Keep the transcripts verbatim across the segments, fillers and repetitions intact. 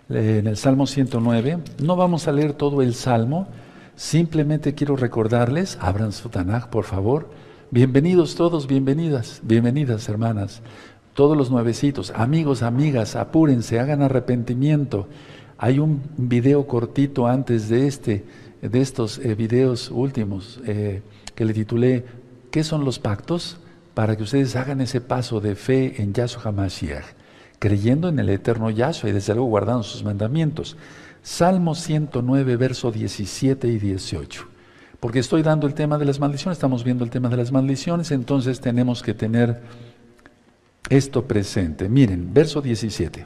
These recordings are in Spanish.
eh, en el Salmo ciento nueve. No vamos a leer todo el Salmo, simplemente quiero recordarles, abran su Tanaj, por favor. Bienvenidos todos, bienvenidas, bienvenidas hermanas. Todos los nuevecitos, amigos, amigas, apúrense, hagan arrepentimiento. Hay un video cortito antes de este, de estos eh, videos últimos, eh, que le titulé ¿Qué son los pactos? Para que ustedes hagan ese paso de fe en Yahshua HaMashiach, creyendo en el eterno Yahshua y desde luego guardando sus mandamientos. Salmo ciento nueve, verso diecisiete y dieciocho. Porque estoy dando el tema de las maldiciones, estamos viendo el tema de las maldiciones, entonces tenemos que tener esto presente. Miren, verso diecisiete.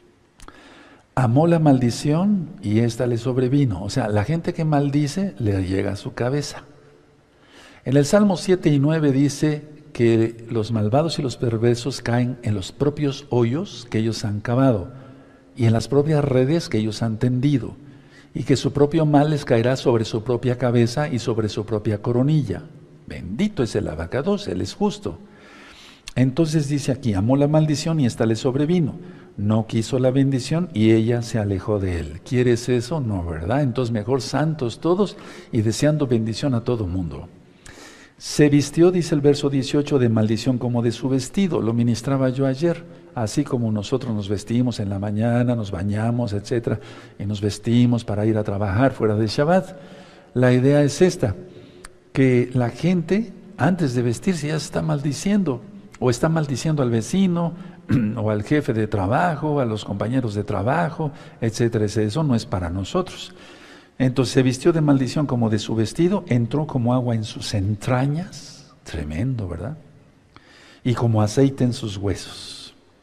Amó la maldición y ésta le sobrevino. O sea, la gente que maldice le llega a su cabeza. En el Salmo siete y nueve dice que los malvados y los perversos caen en los propios hoyos que ellos han cavado y en las propias redes que ellos han tendido, y que su propio mal les caerá sobre su propia cabeza y sobre su propia coronilla. Bendito es el abacados, él es justo. Entonces dice aquí, amó la maldición y ésta le sobrevino. No quiso la bendición y ella se alejó de él. ¿Quieres eso? No, ¿verdad? Entonces mejor santos todos y deseando bendición a todo mundo. Se vistió, dice el verso dieciocho, de maldición como de su vestido. Lo ministraba yo ayer. Así como nosotros nos vestimos en la mañana, nos bañamos, etcétera, y nos vestimos para ir a trabajar fuera de Shabbat. La idea es esta, que la gente antes de vestirse ya se está maldiciendo. O está maldiciendo al vecino, o al jefe de trabajo, a los compañeros de trabajo, etcétera, etcétera. Eso no es para nosotros. Entonces se vistió de maldición como de su vestido, entró como agua en sus entrañas, tremendo, ¿verdad? Y como aceite en sus huesos.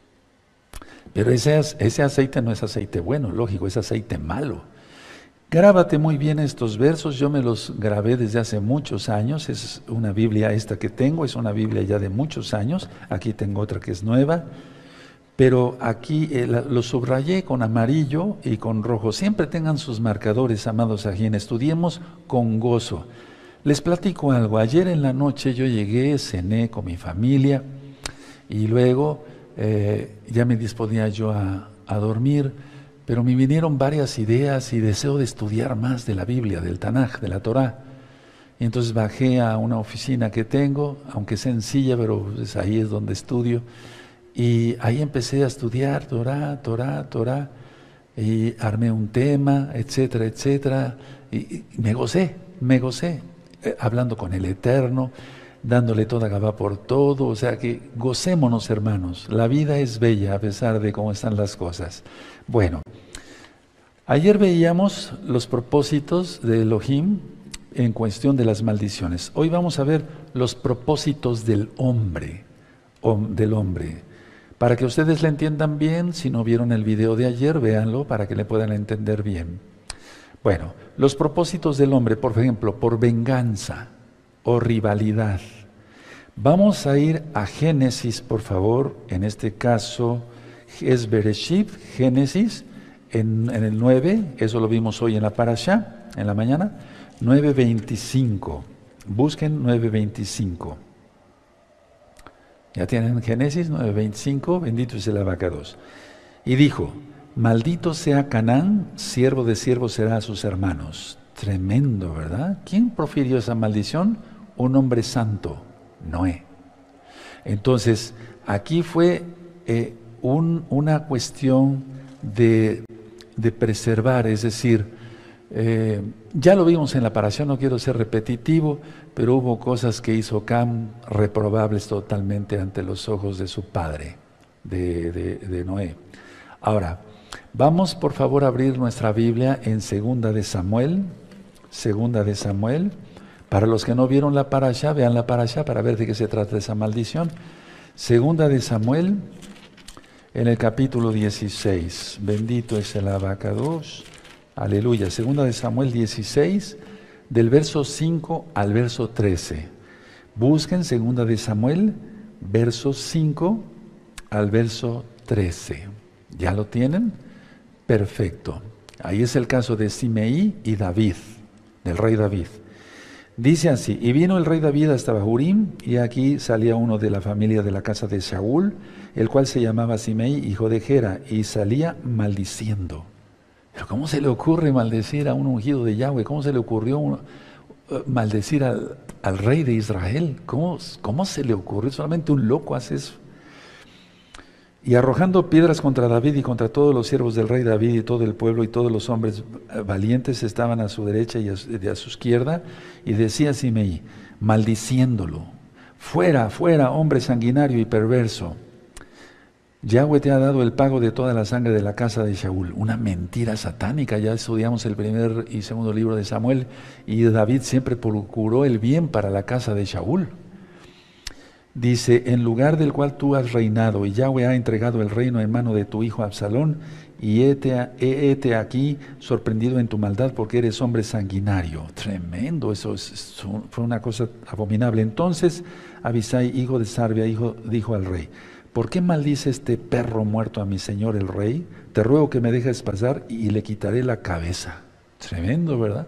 Pero ese, ese aceite no es aceite bueno, lógico, es aceite malo. Grábate muy bien estos versos, yo me los grabé desde hace muchos años, es una Biblia esta que tengo, es una Biblia ya de muchos años, aquí tengo otra que es nueva, pero aquí eh, la, lo subrayé con amarillo y con rojo. Siempre tengan sus marcadores, amados ajín, estudiemos con gozo. Les platico algo, ayer en la noche yo llegué, cené con mi familia y luego eh, ya me disponía yo a, a dormir. Pero me vinieron varias ideas y deseo de estudiar más de la Biblia, del Tanaj, de la Torah. Y entonces bajé a una oficina que tengo, aunque sencilla, pero pues ahí es donde estudio. Y ahí empecé a estudiar Torah, Torah, Torah. Y armé un tema, etcétera, etcétera. Y, y me gocé, me gocé, eh, hablando con el Eterno, dándole toda Gabá por todo. O sea que gocémonos, hermanos. La vida es bella a pesar de cómo están las cosas. Bueno, ayer veíamos los propósitos de Elohim en cuestión de las maldiciones. Hoy vamos a ver los propósitos del hombre, del hombre. Para que ustedes le entiendan bien, si no vieron el video de ayer, véanlo para que le puedan entender bien. Bueno, los propósitos del hombre, por ejemplo, por venganza o rivalidad. Vamos a ir a Génesis, por favor, en este caso es Bereshit, Génesis, en, en el nueve, eso lo vimos hoy en la Parashá, en la mañana, nueve veinticinco. Busquen nueve veinticinco. Ya tienen Génesis nueve veinticinco, bendito es el abacados. Y dijo, maldito sea Canaán, siervo de siervos será a sus hermanos. Tremendo, ¿verdad? ¿Quién profirió esa maldición? Un hombre santo, Noé. Entonces, aquí fue eh, un, una cuestión de, de preservar, es decir, eh, ya lo vimos en la parasha, no quiero ser repetitivo, pero hubo cosas que hizo Cam reprobables totalmente ante los ojos de su padre, de, de, de Noé. Ahora, vamos por favor a abrir nuestra Biblia en Segunda de Samuel, Segunda de Samuel. Para los que no vieron la parasha, vean la parasha para ver de qué se trata esa maldición. Segunda de Samuel, en el capítulo dieciséis. Bendito es el abacados. Aleluya. Segunda de Samuel dieciséis, del verso cinco al verso trece. Busquen Segunda de Samuel, verso cinco al verso trece. ¿Ya lo tienen? Perfecto. Ahí es el caso de Simeí y David, del rey David. Dice así, y vino el rey David hasta Bahurim, y aquí salía uno de la familia de la casa de Saúl, el cual se llamaba Simeí, hijo de Gera, y salía maldiciendo. Pero ¿cómo se le ocurre maldecir a un ungido de Yahweh? ¿Cómo se le ocurrió un, uh, maldecir al, al rey de Israel? ¿Cómo, ¿Cómo se le ocurrió? Solamente un loco hace eso. Y arrojando piedras contra David y contra todos los siervos del rey David y todo el pueblo y todos los hombres valientes estaban a su derecha y a su, a su izquierda, y decía Simei, maldiciéndolo, fuera, fuera, hombre sanguinario y perverso. Yahweh te ha dado el pago de toda la sangre de la casa de Shaul. Una mentira satánica. Ya estudiamos el primer y segundo libro de Samuel, y David siempre procuró el bien para la casa de Shaul. Dice, en lugar del cual tú has reinado, y Yahweh ha entregado el reino en mano de tu hijo Absalón, y hete, hete aquí sorprendido en tu maldad, porque eres hombre sanguinario. Tremendo, eso, es, eso fue una cosa abominable. Entonces Abisai, hijo de Sarbia, hijo, dijo al rey, ¿por qué maldice este perro muerto a mi señor el rey? Te ruego que me dejes pasar y le quitaré la cabeza. Tremendo, ¿verdad?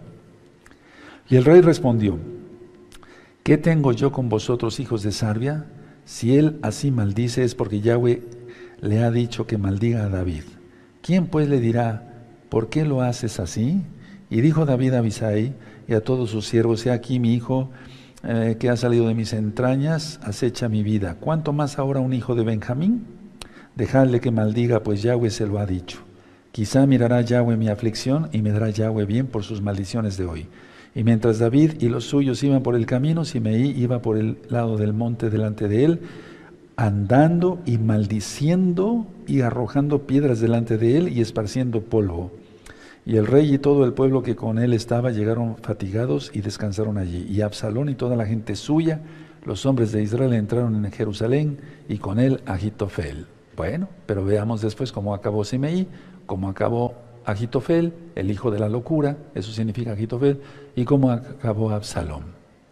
Y el rey respondió, ¿qué tengo yo con vosotros, hijos de Sarbia? Si él así maldice es porque Yahweh le ha dicho que maldiga a David. ¿Quién pues le dirá, ¿por qué lo haces así? Y dijo David a Abisai y a todos sus siervos, he aquí mi hijo eh, que ha salido de mis entrañas, acecha mi vida. ¿Cuánto más ahora un hijo de Benjamín? Dejadle que maldiga, pues Yahweh se lo ha dicho. Quizá mirará Yahweh mi aflicción y me dará Yahweh bien por sus maldiciones de hoy. Y mientras David y los suyos iban por el camino, Simei iba por el lado del monte delante de él, andando y maldiciendo y arrojando piedras delante de él y esparciendo polvo. Y el rey y todo el pueblo que con él estaba llegaron fatigados y descansaron allí. Y Absalón y toda la gente suya, los hombres de Israel, entraron en Jerusalén y con él Ahitofel. Bueno, pero veamos después cómo acabó Simei, cómo acabó Ahitofel, el hijo de la locura, eso significa Ahitofel, y cómo acabó Absalón.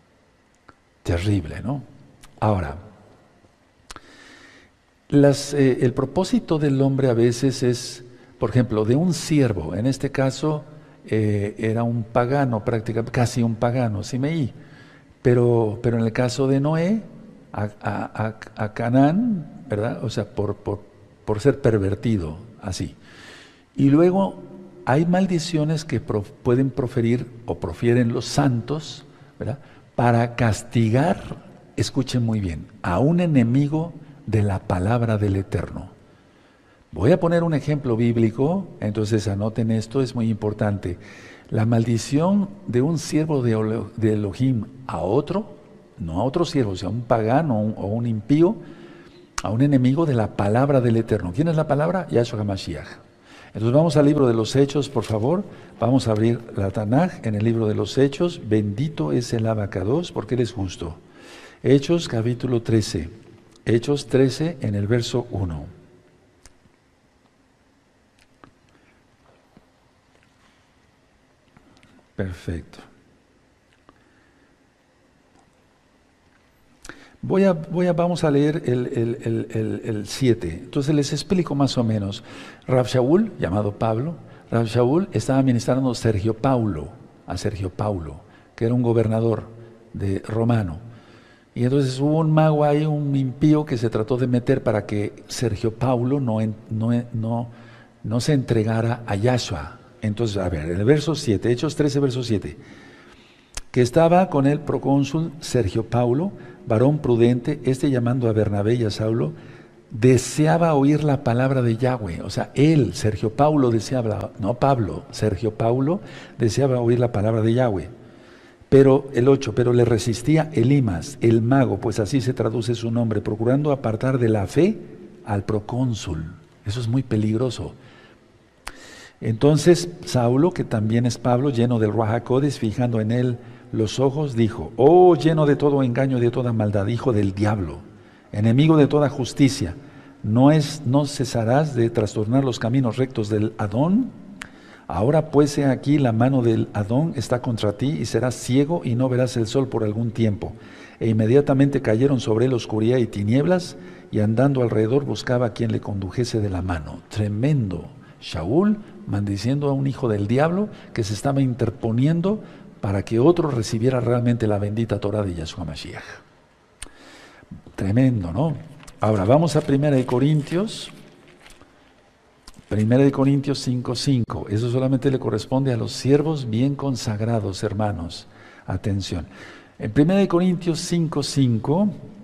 Terrible, ¿no? Ahora, las, eh, el propósito del hombre a veces es, por ejemplo, de un siervo, en este caso eh, era un pagano, prácticamente, casi un pagano, Simei, pero, pero en el caso de Noé, a, a, a, a Canaán, ¿verdad? O sea, por, por, por ser pervertido, así. Y luego hay maldiciones que pro, pueden proferir o profieren los santos, ¿verdad? Para castigar, escuchen muy bien, a un enemigo de la palabra del Eterno. Voy a poner un ejemplo bíblico, entonces anoten esto, es muy importante. La maldición de un siervo de, de Elohim a otro, no a otro siervo, o sea, a un pagano o un impío, a un enemigo de la palabra del Eterno. ¿Quién es la palabra? Yahshua HaMashiach. Entonces vamos al libro de los Hechos, por favor. Vamos a abrir la Tanaj en el libro de los Hechos. Bendito es el Abacados, porque Él es justo. Hechos capítulo trece. Hechos trece en el verso uno. Perfecto. Voy a, voy a, vamos a leer el, el, el, el, el siete. Entonces les explico más o menos. Rab Shaul, llamado Pablo, Rab Shaul estaba ministrando a Sergio Paulo, a Sergio Paulo, que era un gobernador de romano. Y entonces hubo un mago ahí, un impío, que se trató de meter para que Sergio Paulo no, no, no, no se entregara a Yahshua. Entonces, a ver, en el verso siete, Hechos trece, verso siete. Que estaba con el procónsul Sergio Paulo, varón prudente, este llamando a Bernabé y a Saulo, deseaba oír la palabra de Yahweh. O sea, él, Sergio Paulo, deseaba, no Pablo, Sergio Paulo, deseaba oír la palabra de Yahweh. Pero, el ocho, pero le resistía Elimas, el mago, pues así se traduce su nombre, procurando apartar de la fe al procónsul. Eso es muy peligroso. Entonces Saulo, que también es Pablo, lleno del Ruach HaKodesh, fijando en él los ojos, dijo, oh, lleno de todo engaño y de toda maldad, hijo del diablo, enemigo de toda justicia, ¿no, es, no cesarás de trastornar los caminos rectos del Adón? Ahora pues he aquí la mano del Adón está contra ti y serás ciego y no verás el sol por algún tiempo. E inmediatamente cayeron sobre él oscuridad y tinieblas, y andando alrededor buscaba a quien le condujese de la mano. Tremendo. Shaul maldiciendo a un hijo del diablo que se estaba interponiendo para que otro recibiera realmente la bendita Torah de Yahshua Mashiach. Tremendo, ¿no? Ahora vamos a primera de Corintios, Primera de Corintios cinco cinco. Eso solamente le corresponde a los siervos bien consagrados, hermanos. Atención. En Primera de Corintios cinco cinco,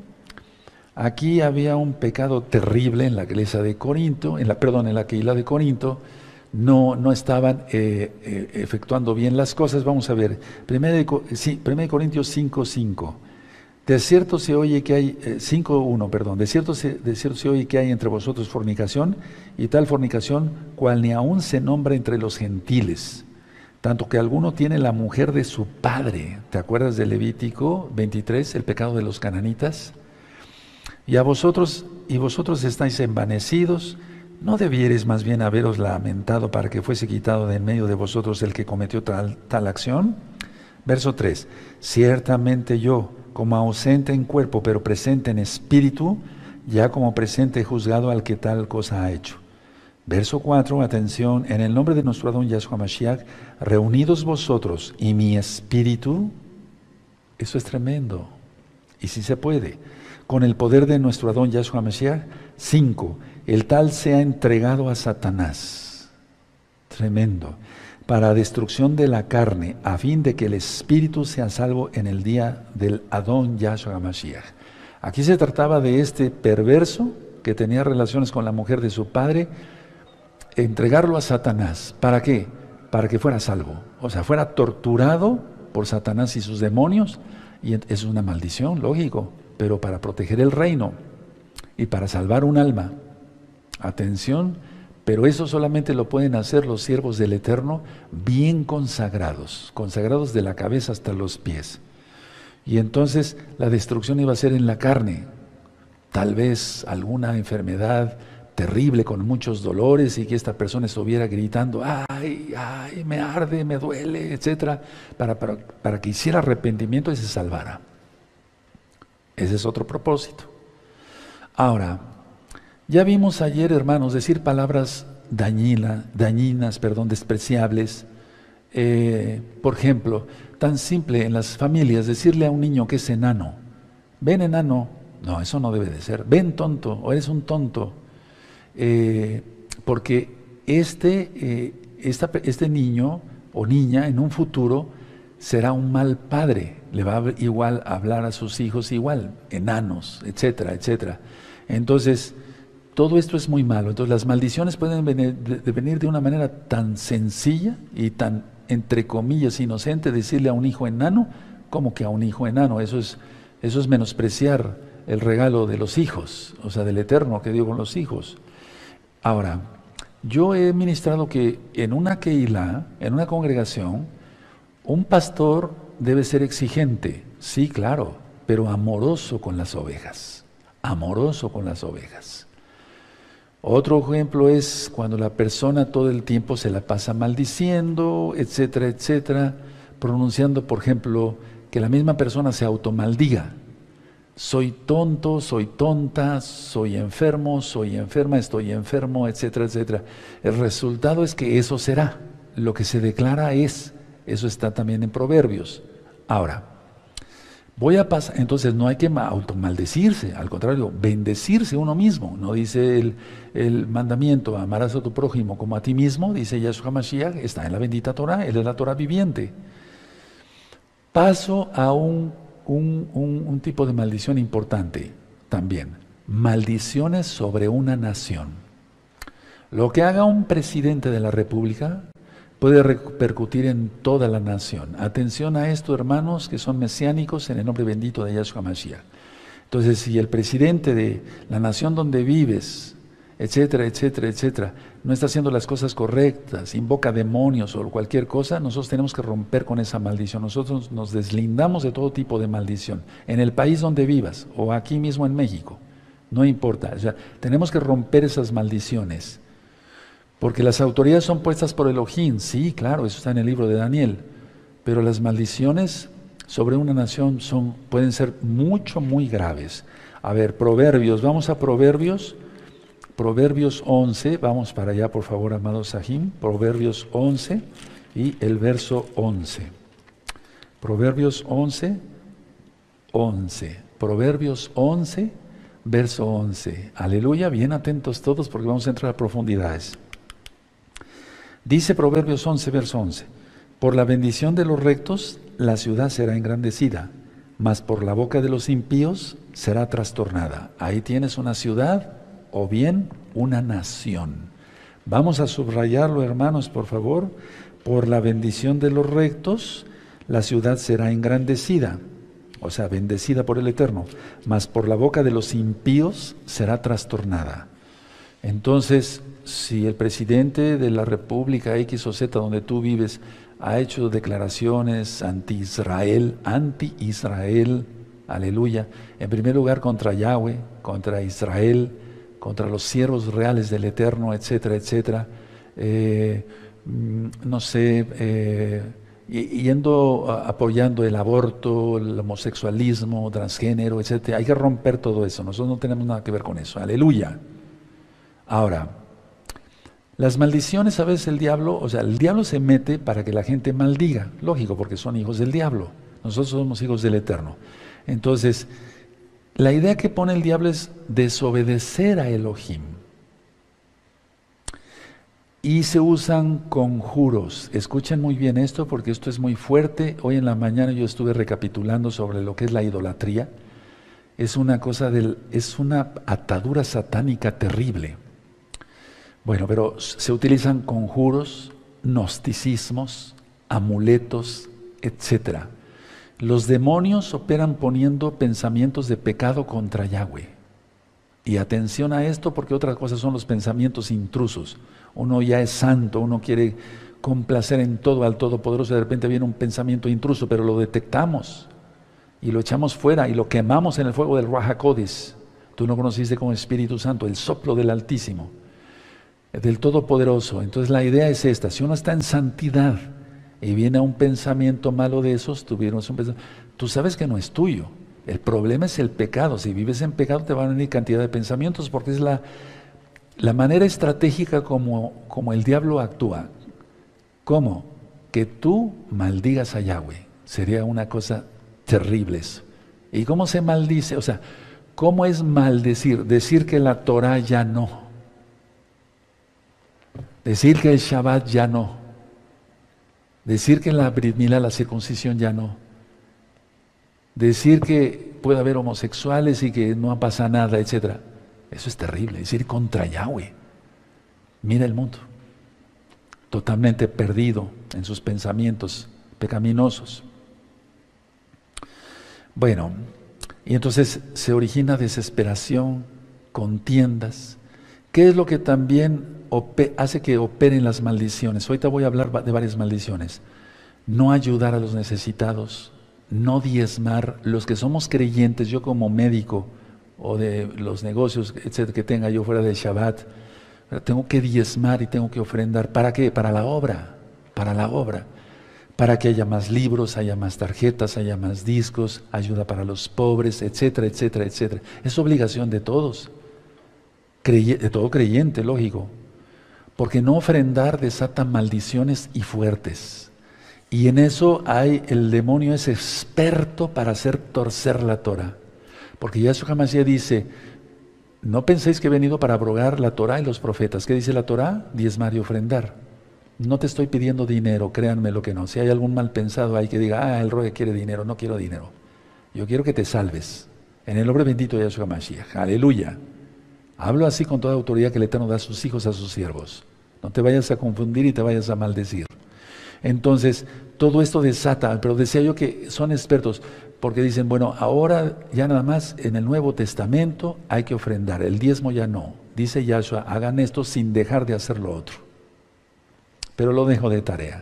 aquí había un pecado terrible en la iglesia de Corinto, en la, perdón, en la Keilah de Corinto. No, no estaban eh, eh, efectuando bien las cosas. Vamos a ver. Primera de, sí, Primera de Corintios cinco cinco. De cierto se oye que hay, eh, cinco uno, perdón, de cierto, se, de cierto se oye que hay entre vosotros fornicación, y tal fornicación cual ni aún se nombra entre los gentiles, tanto que alguno tiene la mujer de su padre. ¿Te acuerdas de Levítico veintitrés, el pecado de los cananitas? Y a vosotros, y vosotros estáis envanecidos, ¿no debierais más bien haberos lamentado para que fuese quitado de en medio de vosotros el que cometió tal, tal acción? Verso tres, ciertamente yo, como ausente en cuerpo, pero presente en espíritu, ya como presente he juzgado al que tal cosa ha hecho. Verso cuatro, atención, en el nombre de nuestro Adón Yahshua Mashiach, reunidos vosotros y mi espíritu, eso es tremendo, y si se puede, con el poder de nuestro Adón Yahshua Mashiach. Cinco, el tal sea entregado a Satanás, tremendo, para destrucción de la carne, a fin de que el espíritu sea salvo en el día del Adón Yahshua Mashiach. Aquí se trataba de este perverso que tenía relaciones con la mujer de su padre, entregarlo a Satanás. ¿Para qué? Para que fuera salvo, o sea, fuera torturado por Satanás y sus demonios, y es una maldición, lógico, pero para proteger el reino y para salvar un alma. Atención. Pero eso solamente lo pueden hacer los siervos del Eterno bien consagrados, consagrados de la cabeza hasta los pies. Y entonces la destrucción iba a ser en la carne, tal vez alguna enfermedad terrible con muchos dolores y que esta persona estuviera gritando, ay, ay, me arde, me duele, etcétera, para, para, para que hiciera arrepentimiento y se salvara. Ese es otro propósito. Ahora, ya vimos ayer, hermanos, decir palabras dañina, dañinas, perdón, despreciables. Eh, por ejemplo, tan simple en las familias, decirle a un niño que es enano, ven enano, no, eso no debe de ser, ven tonto, o eres un tonto, eh, porque este, eh, esta, este niño o niña en un futuro será un mal padre, le va a igual a hablar a sus hijos igual, enanos, etcétera, etcétera. Entonces, todo esto es muy malo. Entonces las maldiciones pueden venir de, de venir de una manera tan sencilla y tan, entre comillas, inocente, decirle a un hijo enano, como que a un hijo enano. Eso es, eso es menospreciar el regalo de los hijos, o sea, del Eterno que dio con los hijos. Ahora, yo he ministrado que en una Keilah, en una congregación, un pastor debe ser exigente, sí, claro, pero amoroso con las ovejas, amoroso con las ovejas. Otro ejemplo es cuando la persona todo el tiempo se la pasa maldiciendo, etcétera, etcétera, pronunciando, por ejemplo, que la misma persona se automaldiga. Soy tonto, soy tonta, soy enfermo, soy enferma, estoy enfermo, etcétera, etcétera. El resultado es que eso será, lo que se declara es, eso está también en Proverbios. Ahora, voy a pasar, entonces no hay que automaldecirse, al contrario, bendecirse uno mismo. No dice el, el mandamiento, amarás a tu prójimo como a ti mismo, dice Yahshua Mashiach, está en la bendita Torah, él es la Torah viviente. Paso a un, un, un, un tipo de maldición importante también, maldiciones sobre una nación. Lo que haga un presidente de la República puede repercutir en toda la nación. Atención a esto, hermanos, que son mesiánicos en el nombre bendito de Yahshua Mashiach. Entonces, si el presidente de la nación donde vives, etcétera, etcétera, etcétera, no está haciendo las cosas correctas, invoca demonios o cualquier cosa, nosotros tenemos que romper con esa maldición. Nosotros nos deslindamos de todo tipo de maldición, en el país donde vivas o aquí mismo en México, no importa. O sea, tenemos que romper esas maldiciones. Porque las autoridades son puestas por Elohim, sí, claro, eso está en el libro de Daniel, pero las maldiciones sobre una nación son, pueden ser mucho, muy graves. A ver, Proverbios, vamos a Proverbios, Proverbios once, vamos para allá por favor, amados Sahim, Proverbios once y el verso once. Proverbios once, once, Proverbios once, verso once. Aleluya, bien atentos todos porque vamos a entrar a profundidades. Dice Proverbios once, verso once, por la bendición de los rectos la ciudad será engrandecida, mas por la boca de los impíos será trastornada. Ahí tienes una ciudad o bien una nación. Vamos a subrayarlo, hermanos, por favor. Por la bendición de los rectos la ciudad será engrandecida, o sea, bendecida por el Eterno, mas por la boca de los impíos será trastornada. Entonces, si el presidente de la República X o Z, donde tú vives, ha hecho declaraciones anti-Israel, anti-Israel, aleluya, en primer lugar contra Yahweh, contra Israel, contra los siervos reales del Eterno, etcétera, etcétera, eh, no sé, eh, yendo apoyando el aborto, el homosexualismo, transgénero, etcétera. Hay que romper todo eso, nosotros no tenemos nada que ver con eso, aleluya. Ahora, las maldiciones a veces el diablo, o sea, el diablo se mete para que la gente maldiga, lógico, porque son hijos del diablo, nosotros somos hijos del Eterno. Entonces, la idea que pone el diablo es desobedecer a Elohim. Y se usan conjuros. Escuchen muy bien esto porque esto es muy fuerte. Hoy en la mañana yo estuve recapitulando sobre lo que es la idolatría. Es una cosa del, es una atadura satánica terrible. Bueno, pero se utilizan conjuros, gnosticismos, amuletos, etcétera. Los demonios operan poniendo pensamientos de pecado contra Yahweh. Y atención a esto porque otra cosa son los pensamientos intrusos. Uno ya es santo, uno quiere complacer en todo al Todopoderoso, de repente viene un pensamiento intruso, pero lo detectamos y lo echamos fuera y lo quemamos en el fuego del Ruach HaKodesh. Tú no conociste como Espíritu Santo, el soplo del Altísimo, del Todopoderoso. Entonces la idea es esta: si uno está en santidad y viene a un pensamiento malo de esos, tuvieron un pensamiento, tú sabes que no es tuyo. El problema es el pecado. Si vives en pecado te van a venir cantidad de pensamientos porque es la, la manera estratégica como, como el diablo actúa. ¿Cómo? Que tú maldigas a Yahweh. Sería una cosa terrible eso. ¿Y cómo se maldice? O sea, ¿cómo es maldecir? Decir que la Torah ya no. Decir que el Shabbat ya no. Decir que la Brit Milá, la circuncisión, ya no. Decir que puede haber homosexuales y que no pasa nada, etcétera. Eso es terrible, decir contra Yahweh. Mira el mundo, totalmente perdido en sus pensamientos pecaminosos. Bueno, y entonces se origina desesperación, contiendas. ¿Qué es lo que también hace que operen las maldiciones? Ahorita voy a hablar de varias maldiciones. No ayudar a los necesitados, no diezmar. Los que somos creyentes, yo como médico o de los negocios, etcétera, que tenga yo fuera de Shabbat, tengo que diezmar y tengo que ofrendar. ¿Para qué? Para la obra, para la obra, para que haya más libros, haya más tarjetas, haya más discos, ayuda para los pobres, etcétera, etcétera, etcétera. Es obligación de todos, de todo creyente, lógico, porque no ofrendar desata maldiciones y fuertes. Y en eso hay, el demonio es experto para hacer torcer la Torah. Porque Yahshua HaMashiach dice, no penséis que he venido para abrogar la Torah y los profetas. ¿Qué dice la Torah? Diezmar y ofrendar. No te estoy pidiendo dinero, créanme lo que no. Si hay algún mal pensado ahí que diga, ah, el rogue quiere dinero, no quiero dinero. Yo quiero que te salves. En el nombre bendito de Yahshua HaMashiach. Aleluya. Hablo así con toda autoridad que el Eterno da a sus hijos, a sus siervos. No te vayas a confundir y te vayas a maldecir. Entonces, todo esto desata, pero decía yo que son expertos, porque dicen, bueno, ahora ya nada más en el Nuevo Testamento hay que ofrendar, el diezmo ya no. Dice Yahshua, hagan esto sin dejar de hacer lo otro. Pero lo dejo de tarea.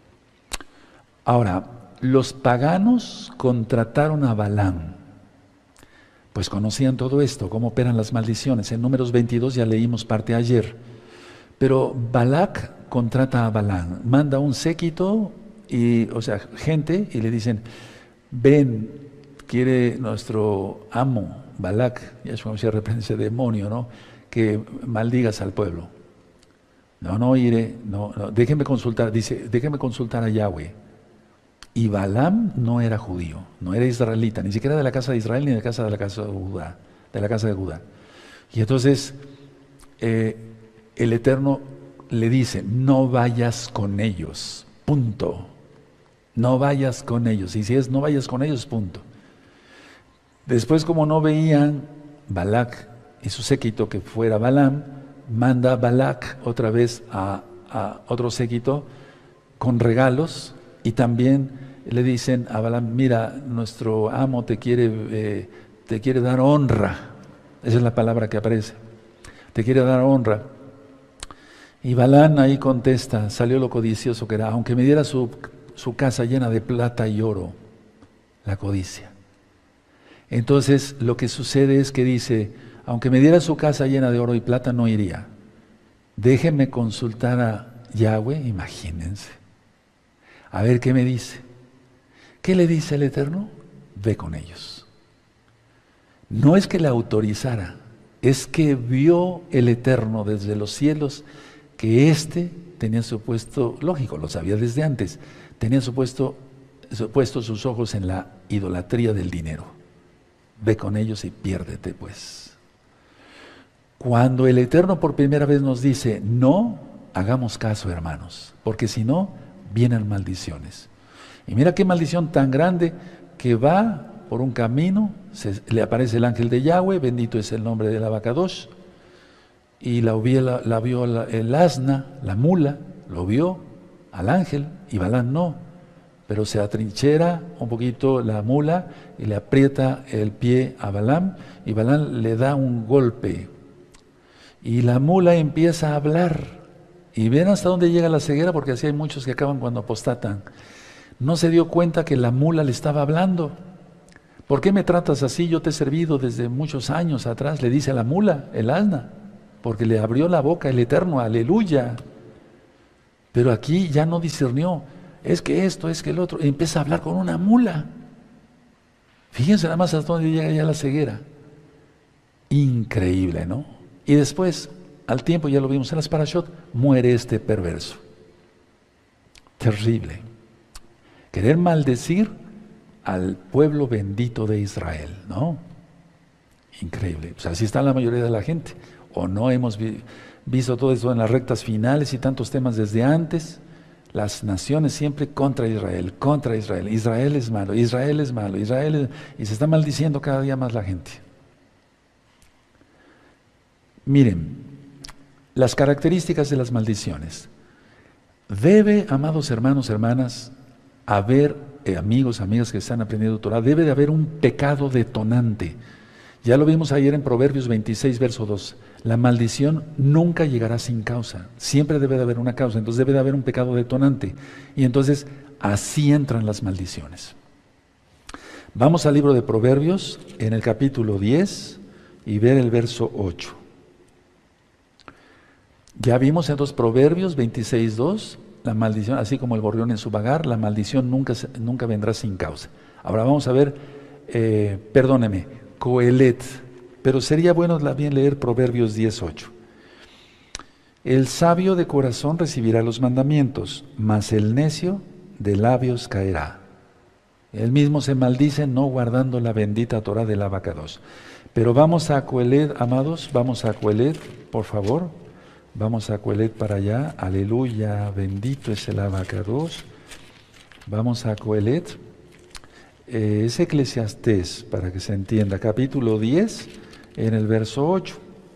Ahora, los paganos contrataron a Balaam. Pues conocían todo esto, cómo operan las maldiciones. En Números veintidós ya leímos parte ayer. Pero Balac contrata a Balaam, manda un séquito, y, o sea, gente, y le dicen, ven, quiere nuestro amo, Balac, ya es como si reprende ese demonio, ¿no? Que maldigas al pueblo. No, no iré, no, no, déjenme consultar, dice, déjenme consultar a Yahweh. Y Balaam no era judío, no era israelita, ni siquiera de la casa de Israel, ni de la casa de la casa de Judá, de la casa de Judá. Y entonces, eh, el Eterno le dice, no vayas con ellos, punto. No vayas con ellos. Y si es no vayas con ellos, punto. Después, como no veían Balac y su séquito que fuera Balaam, manda Balac otra vez a, a otro séquito con regalos, y también le dicen a Balaam, mira, nuestro amo te quiere, eh, te quiere dar honra. Esa es la palabra que aparece. Te quiere dar honra. Y Balaam ahí contesta, salió lo codicioso que era, aunque me diera su, su casa llena de plata y oro, la codicia. Entonces lo que sucede es que dice, aunque me diera su casa llena de oro y plata, no iría. Déjenme consultar a Yahweh, imagínense. A ver qué me dice. ¿Qué le dice el Eterno? Ve con ellos. No es que le autorizara, es que vio el Eterno desde los cielos que éste tenía su puesto, lógico, lo sabía desde antes, tenía su puesto, su puesto sus ojos en la idolatría del dinero. Ve con ellos y piérdete, pues. Cuando el Eterno por primera vez nos dice, no hagamos caso, hermanos, porque si no, vienen maldiciones. Y mira qué maldición tan grande, que va por un camino, se, le aparece el ángel de Yahweh, bendito es el nombre del Abacadosh, y la, la, la vio la, el asna, la mula, lo vio al ángel, y Balaam no, pero se atrinchera un poquito la mula y le aprieta el pie a Balaam, y Balaam le da un golpe, y la mula empieza a hablar, y ven hasta dónde llega la ceguera, porque así hay muchos que acaban cuando apostatan. No se dio cuenta que la mula le estaba hablando. ¿Por qué me tratas así? Yo te he servido desde muchos años atrás, le dice a la mula, el asna, porque le abrió la boca el Eterno, aleluya. Pero aquí ya no discernió, es que esto, es que el otro, y empieza a hablar con una mula. Fíjense nada más hasta dónde llega ya la ceguera. Increíble, ¿no? Y después, al tiempo, ya lo vimos en las parashot, muere este perverso. Terrible. Querer maldecir al pueblo bendito de Israel, ¿no? Increíble. O sea, así está la mayoría de la gente. O no hemos vi visto todo esto en las rectas finales y tantos temas desde antes. Las naciones siempre contra Israel, contra Israel. Israel es malo, Israel es malo, Israel es... Y se está maldiciendo cada día más la gente. Miren, las características de las maldiciones. Debe, amados hermanos, hermanas, haber, eh, amigos, amigas que están aprendiendo Torah, debe de haber un pecado detonante. Ya lo vimos ayer en Proverbios veintiséis, verso dos. La maldición nunca llegará sin causa. Siempre debe de haber una causa. Entonces debe de haber un pecado detonante. Y entonces así entran las maldiciones. Vamos al libro de Proverbios, en el capítulo diez, y ver el verso ocho. Ya vimos en los Proverbios veintiséis, dos, la maldición, así como el gorrión en su vagar, la maldición nunca, nunca vendrá sin causa. Ahora vamos a ver, eh, perdóneme, Coelet, pero sería bueno también leer Proverbios diez, ocho. El sabio de corazón recibirá los mandamientos, mas el necio de labios caerá. Él mismo se maldice no guardando la bendita Torah del Abacados. Pero vamos a Coelet, amados, vamos a Coelet, por favor. Vamos a Coelet para allá, aleluya, bendito es el Abacados. Vamos a Coelet, eh, es Eclesiastés, para que se entienda, capítulo diez, en el verso ocho.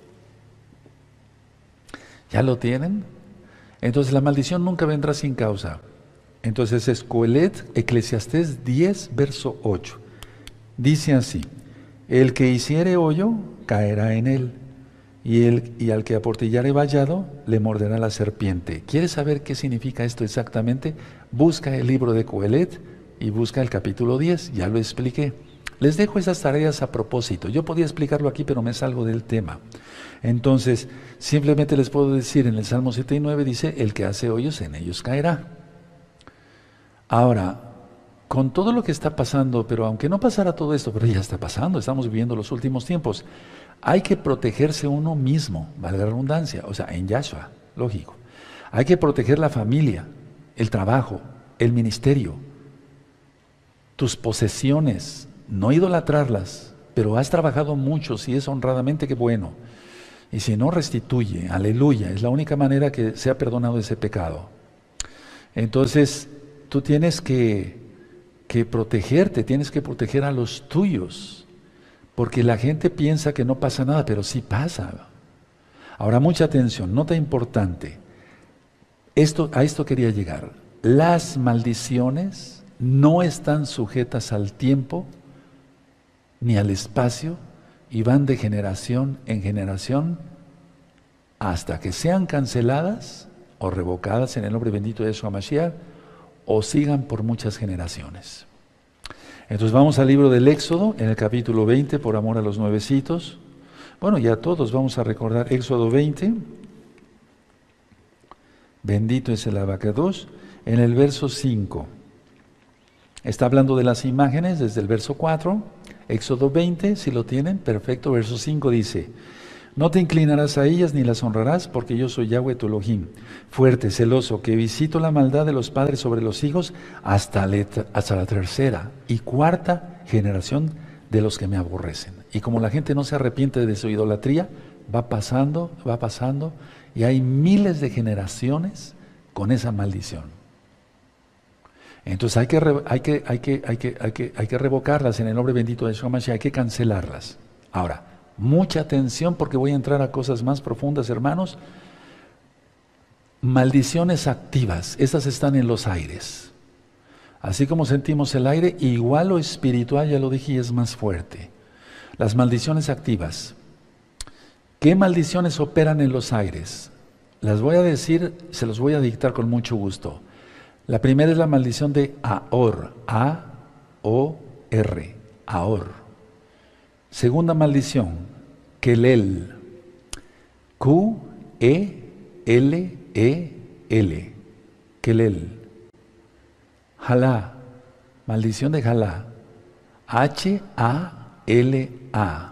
¿Ya lo tienen? Entonces la maldición nunca vendrá sin causa. Entonces es Coelet, Eclesiastés diez, verso ocho. Dice así, el que hiciere hoyo, caerá en él. Y, el, y al que aportillare vallado, le morderá la serpiente. ¿Quieres saber qué significa esto exactamente? Busca el libro de Coelet y busca el capítulo diez, ya lo expliqué. Les dejo esas tareas a propósito. Yo podía explicarlo aquí, pero me salgo del tema. Entonces, simplemente les puedo decir, en el Salmo setenta y nueve dice, el que hace hoyos, en ellos caerá. Ahora, con todo lo que está pasando, pero aunque no pasara todo esto, pero ya está pasando, estamos viviendo los últimos tiempos, hay que protegerse uno mismo, valga la redundancia, o sea, en Yahshua, lógico. Hay que proteger la familia, el trabajo, el ministerio, tus posesiones, no idolatrarlas, pero has trabajado mucho, si es honradamente, qué bueno. Y si no, restituye, aleluya, es la única manera que sea perdonado ese pecado. Entonces, tú tienes que, que protegerte, tienes que proteger a los tuyos, porque la gente piensa que no pasa nada, pero sí pasa. Ahora, mucha atención, nota importante, esto, a esto quería llegar. Las maldiciones no están sujetas al tiempo ni al espacio y van de generación en generación hasta que sean canceladas o revocadas en el nombre bendito de Yeshua Mashiach o sigan por muchas generaciones. Entonces vamos al libro del Éxodo, en el capítulo veinte, por amor a los nuevecitos. Bueno, ya todos vamos a recordar Éxodo veinte. Bendito es el Abacados. En el verso cinco. Está hablando de las imágenes desde el verso cuatro. Éxodo veinte, si lo tienen, perfecto. Verso cinco dice: no te inclinarás a ellas ni las honrarás, porque yo soy Yahweh tu Elohim, fuerte, celoso, que visito la maldad de los padres sobre los hijos hasta, letra, hasta la tercera y cuarta generación de los que me aborrecen. Y como la gente no se arrepiente de su idolatría, va pasando, va pasando, y hay miles de generaciones con esa maldición. Entonces hay que, hay que, hay que, hay que, hay que, hay que revocarlas en el nombre bendito de Yeshua Mashiach, hay que cancelarlas. Ahora, mucha atención porque voy a entrar a cosas más profundas, hermanos. Maldiciones activas, estas están en los aires. Así como sentimos el aire, igual lo espiritual, ya lo dije, y es más fuerte. Las maldiciones activas. ¿Qué maldiciones operan en los aires? Las voy a decir, se los voy a dictar con mucho gusto. La primera es la maldición de Ahor, A O R, Ahor. Segunda maldición, Kelel, Q E L E L, Kelel. Jalá, maldición de Jalá, H A L A.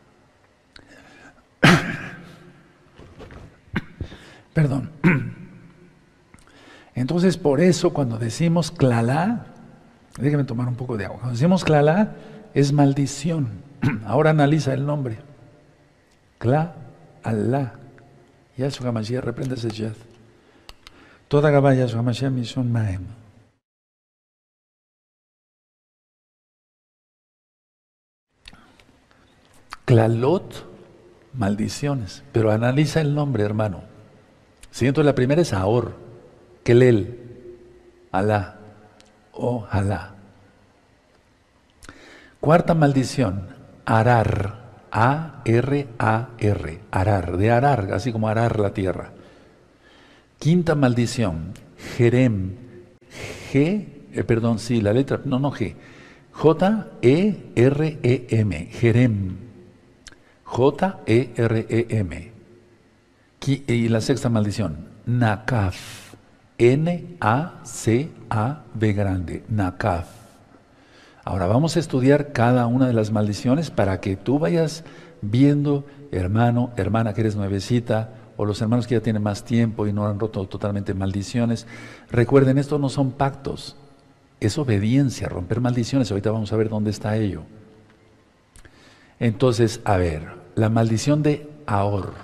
Perdón. Entonces, por eso cuando decimos Clalá, déjame tomar un poco de agua. Cuando decimos Clalá, es maldición. Ahora analiza el nombre. Cla, Alá. Yahshua HaMashiach, reprende ese yad. Toda Gabá Yahshua HaMashiach Mishon Maem. Clalot, maldiciones. Pero analiza el nombre, hermano. Sí, entonces la primera es Ahor, Kelel, Alá, o Alá. Cuarta maldición, Arar, A R A R, Arar, de arar, así como arar la tierra. Quinta maldición, Jerem, G, eh, perdón, sí, la letra, no, no G, J E R E M, Jerem, J E R E M. Y la sexta maldición, Nakaf, N A C A V grande, Nakaf. Ahora vamos a estudiar cada una de las maldiciones para que tú vayas viendo, hermano, hermana que eres nuevecita, o los hermanos que ya tienen más tiempo y no han roto totalmente maldiciones. Recuerden, esto no son pactos, es obediencia, romper maldiciones. Ahorita vamos a ver dónde está ello. Entonces, a ver, la maldición de Ahor.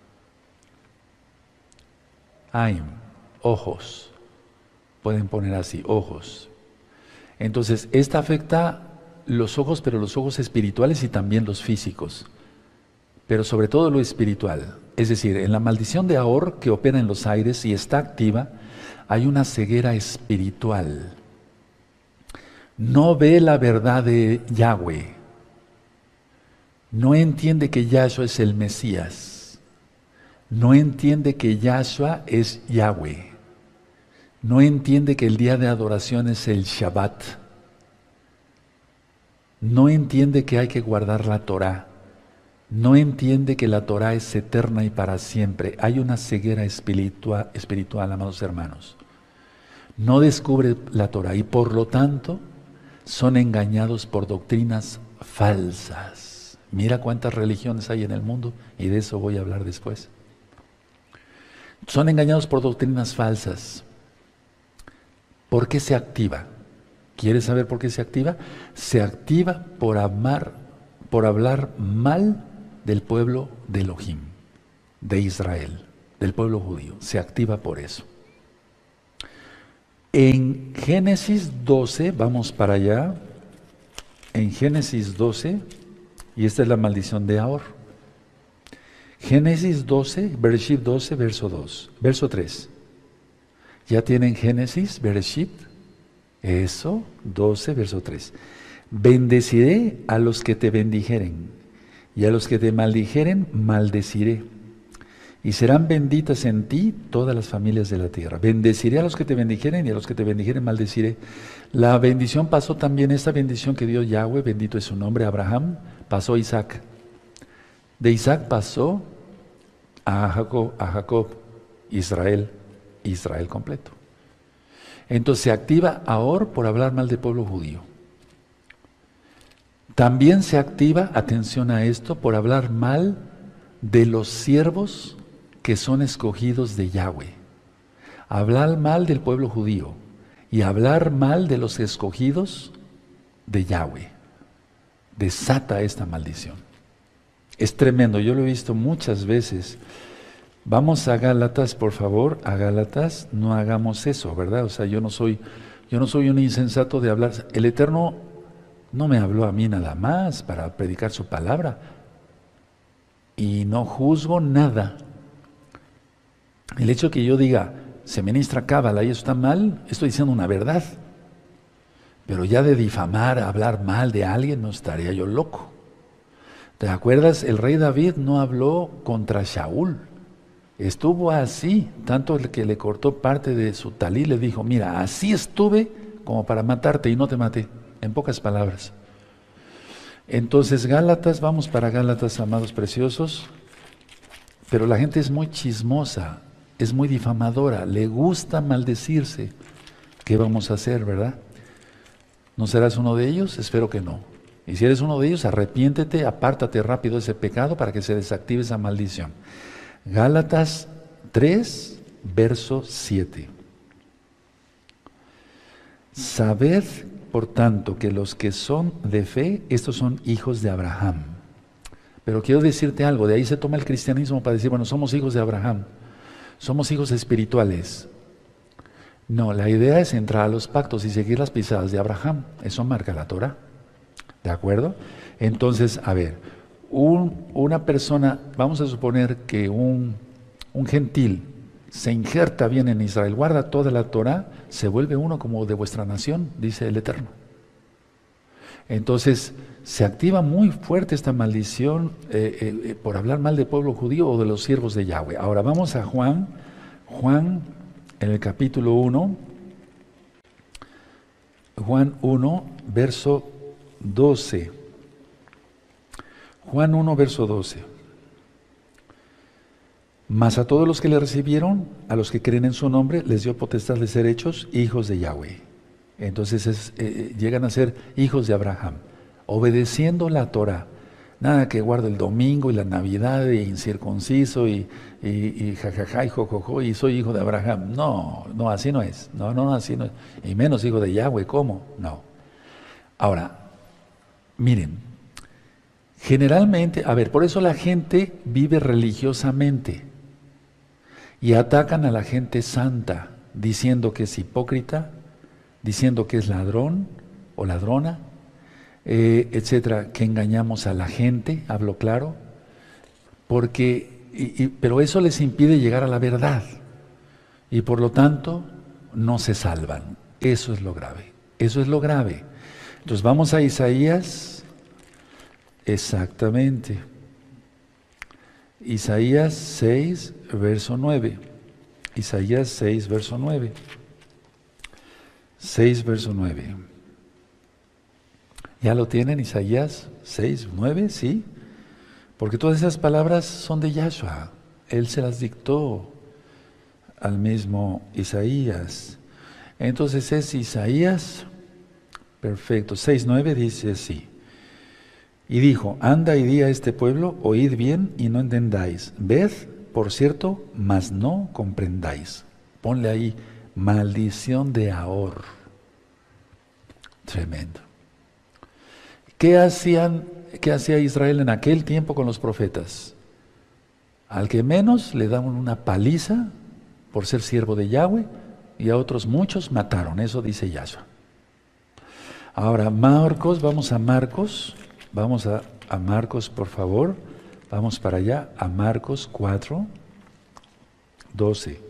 Aim, ojos, pueden poner así, ojos. Entonces, esta afecta los ojos, pero los ojos espirituales y también los físicos, pero sobre todo lo espiritual. Es decir, en la maldición de Ahor, que opera en los aires y está activa, hay una ceguera espiritual. No ve la verdad de Yahweh, no entiende que Yahshua es el Mesías. No entiende que Yahshua es Yahweh. No entiende que el día de adoración es el Shabbat. No entiende que hay que guardar la Torah. No entiende que la Torah es eterna y para siempre. Hay una ceguera espiritual, espiritual, amados hermanos. No descubre la Torah y por lo tanto son engañados por doctrinas falsas. Mira cuántas religiones hay en el mundo y de eso voy a hablar después. Son engañados por doctrinas falsas. ¿Por qué se activa? ¿Quieres saber por qué se activa? Se activa por amar, por hablar mal del pueblo de Elohim. de Israel, del pueblo judío. Se activa por eso. En Génesis doce, vamos para allá, en Génesis doce, y esta es la maldición de Ahor. Génesis doce, Bereshit doce, verso dos, verso tres. ¿Ya tienen Génesis, Bereshit? Eso, doce, verso tres. Bendeciré a los que te bendijeren, y a los que te maldijeren, maldeciré. Y serán benditas en ti todas las familias de la tierra. Bendeciré a los que te bendijeren, y a los que te bendijeren, maldeciré. La bendición pasó también, esta bendición que dio Yahweh, bendito es su nombre, Abraham, pasó a Isaac. De Isaac pasó a Jacob, a Jacob, Israel, Israel completo. Entonces se activa Ahor por hablar mal del pueblo judío. También se activa, atención a esto, por hablar mal de los siervos que son escogidos de Yahweh. Hablar mal del pueblo judío y hablar mal de los escogidos de Yahweh. Desata esta maldición. Es tremendo, yo lo he visto muchas veces. Vamos a Gálatas, por favor, a Gálatas, no hagamos eso, ¿verdad? O sea, yo no soy, yo no soy un insensato de hablar. El Eterno no me habló a mí nada más para predicar su palabra. Y no juzgo nada. El hecho que yo diga, se ministra cábala y eso está mal, estoy diciendo una verdad. Pero ya de difamar, hablar mal de alguien, no estaría yo loco. ¿Te acuerdas? El rey David no habló contra Shaul. Estuvo así, tanto el que le cortó parte de su talí, le dijo, mira, así estuve como para matarte y no te maté, en pocas palabras. Entonces Gálatas, vamos para Gálatas, amados preciosos, pero la gente es muy chismosa, es muy difamadora, le gusta maldecirse. ¿Qué vamos a hacer, verdad? ¿No serás uno de ellos? Espero que no. Y si eres uno de ellos, arrepiéntete, apártate rápido de ese pecado para que se desactive esa maldición. Gálatas tres, verso siete. Sabed, por tanto, que los que son de fe, estos son hijos de Abraham. Pero quiero decirte algo, de ahí se toma el cristianismo para decir, bueno, somos hijos de Abraham, somos hijos espirituales. No, la idea es entrar a los pactos y seguir las pisadas de Abraham. Eso marca la Torah. ¿De acuerdo? Entonces, a ver, un, una persona, vamos a suponer que un, un gentil se injerta bien en Israel, guarda toda la Torah, se vuelve uno como de vuestra nación, dice el Eterno. Entonces, se activa muy fuerte esta maldición eh, eh, por hablar mal del pueblo judío o de los siervos de Yahweh. Ahora vamos a Juan, Juan en el capítulo uno, Juan uno, verso doce. Juan uno, verso doce. Mas a todos los que le recibieron, a los que creen en su nombre, les dio potestad de ser hechos hijos de Yahweh. Entonces es, eh, llegan a ser hijos de Abraham, obedeciendo la Torah. Nada que guardo el domingo y la Navidad y incircunciso y, y, y jajaja y jojojo y soy hijo de Abraham. No, no, así no es. No, no, así no es. Y menos hijo de Yahweh, ¿cómo? No. Ahora, miren, generalmente, a ver, por eso la gente vive religiosamente y atacan a la gente santa, diciendo que es hipócrita, diciendo que es ladrón o ladrona, eh, etcétera, que engañamos a la gente, hablo claro, porque, y, y, pero eso les impide llegar a la verdad y por lo tanto no se salvan. Eso es lo grave, eso es lo grave. Entonces vamos a Isaías, exactamente, Isaías seis, verso nueve, Isaías seis, verso nueve, seis, verso nueve. ¿Ya lo tienen, Isaías seis, nueve? ¿Sí? Porque todas esas palabras son de Yahshua. Él se las dictó al mismo Isaías. Entonces es Isaías, perfecto, seis, nueve dice así. Y dijo, anda y di a este pueblo, oíd bien y no entendáis. Ved, por cierto, mas no comprendáis. Ponle ahí, maldición de Ahor. Tremendo. ¿Qué hacían, qué hacía Israel en aquel tiempo con los profetas? Al que menos le daban una paliza por ser siervo de Yahweh, y a otros muchos mataron. Eso dice Yahshua. Ahora, Marcos, vamos a Marcos, vamos a, a Marcos, por favor. Vamos para allá, a Marcos cuatro, doce.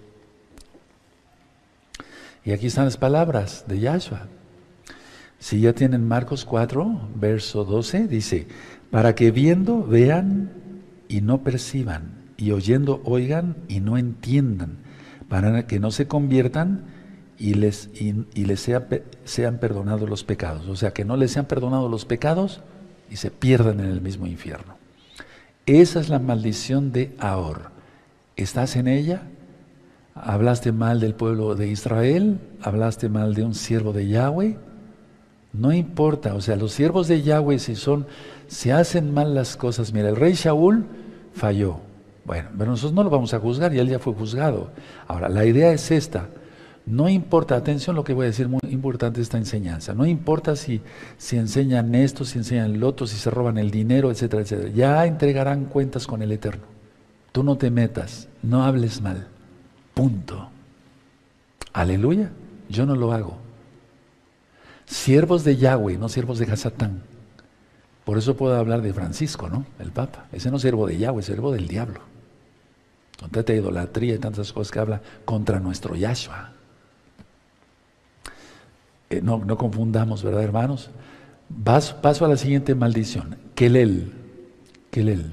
Y aquí están las palabras de Yahshua. Si ya tienen Marcos cuatro, verso doce, dice: para que viendo vean y no perciban, y oyendo oigan y no entiendan, para que no se conviertan y les, y, y les sea, sean perdonados los pecados. O sea, que no les sean perdonados los pecados y se pierdan en el mismo infierno. Esa es la maldición de Ahor. ¿Estás en ella? ¿Hablaste mal del pueblo de Israel? ¿Hablaste mal de un siervo de Yahweh? No importa, o sea, los siervos de Yahweh, si son, si hacen mal las cosas, mira, el rey Shaul falló. Bueno, pero nosotros no lo vamos a juzgar, y él ya fue juzgado. Ahora, la idea es esta: no importa, atención lo que voy a decir, muy importante esta enseñanza, no importa si, si enseñan esto, si enseñan lo otro, si se roban el dinero, etcétera, etcétera, ya entregarán cuentas con el Eterno. Tú no te metas, no hables mal, punto. Aleluya, yo no lo hago. Siervos de Yahweh, no siervos de Hasatán. Por eso puedo hablar de Francisco, ¿no? El Papa. Ese no es siervo de Yahweh, es siervo del diablo. Con tanta idolatría y tantas cosas que habla contra nuestro Yahshua. Eh, no, no confundamos, ¿verdad, hermanos? Paso, paso a la siguiente maldición. Kelel. Kelel.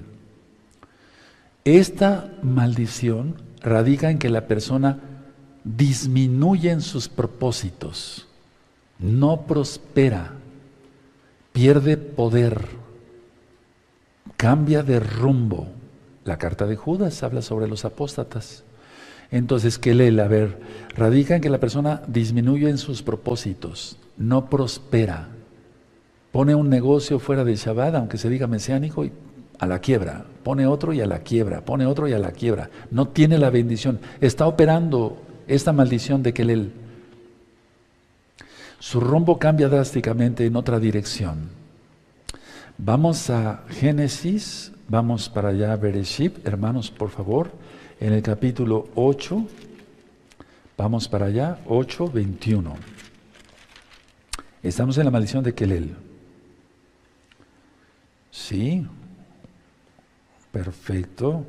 Esta maldición radica en que la persona disminuye en sus propósitos, no prospera, pierde poder, cambia de rumbo. La carta de Judas habla sobre los apóstatas. Entonces, Kelel, a ver, radica en que la persona disminuye en sus propósitos, no prospera, pone un negocio fuera de Shabbat, aunque se diga mesiánico, y a la quiebra, pone otro y a la quiebra, pone otro y a la quiebra, no tiene la bendición, está operando esta maldición de Kelel. Su rumbo cambia drásticamente en otra dirección. Vamos a Génesis, vamos para allá a Bereshit, hermanos, por favor, en el capítulo ocho, vamos para allá, ocho, veintiuno. Estamos en la maldición de Kelel. Sí, perfecto.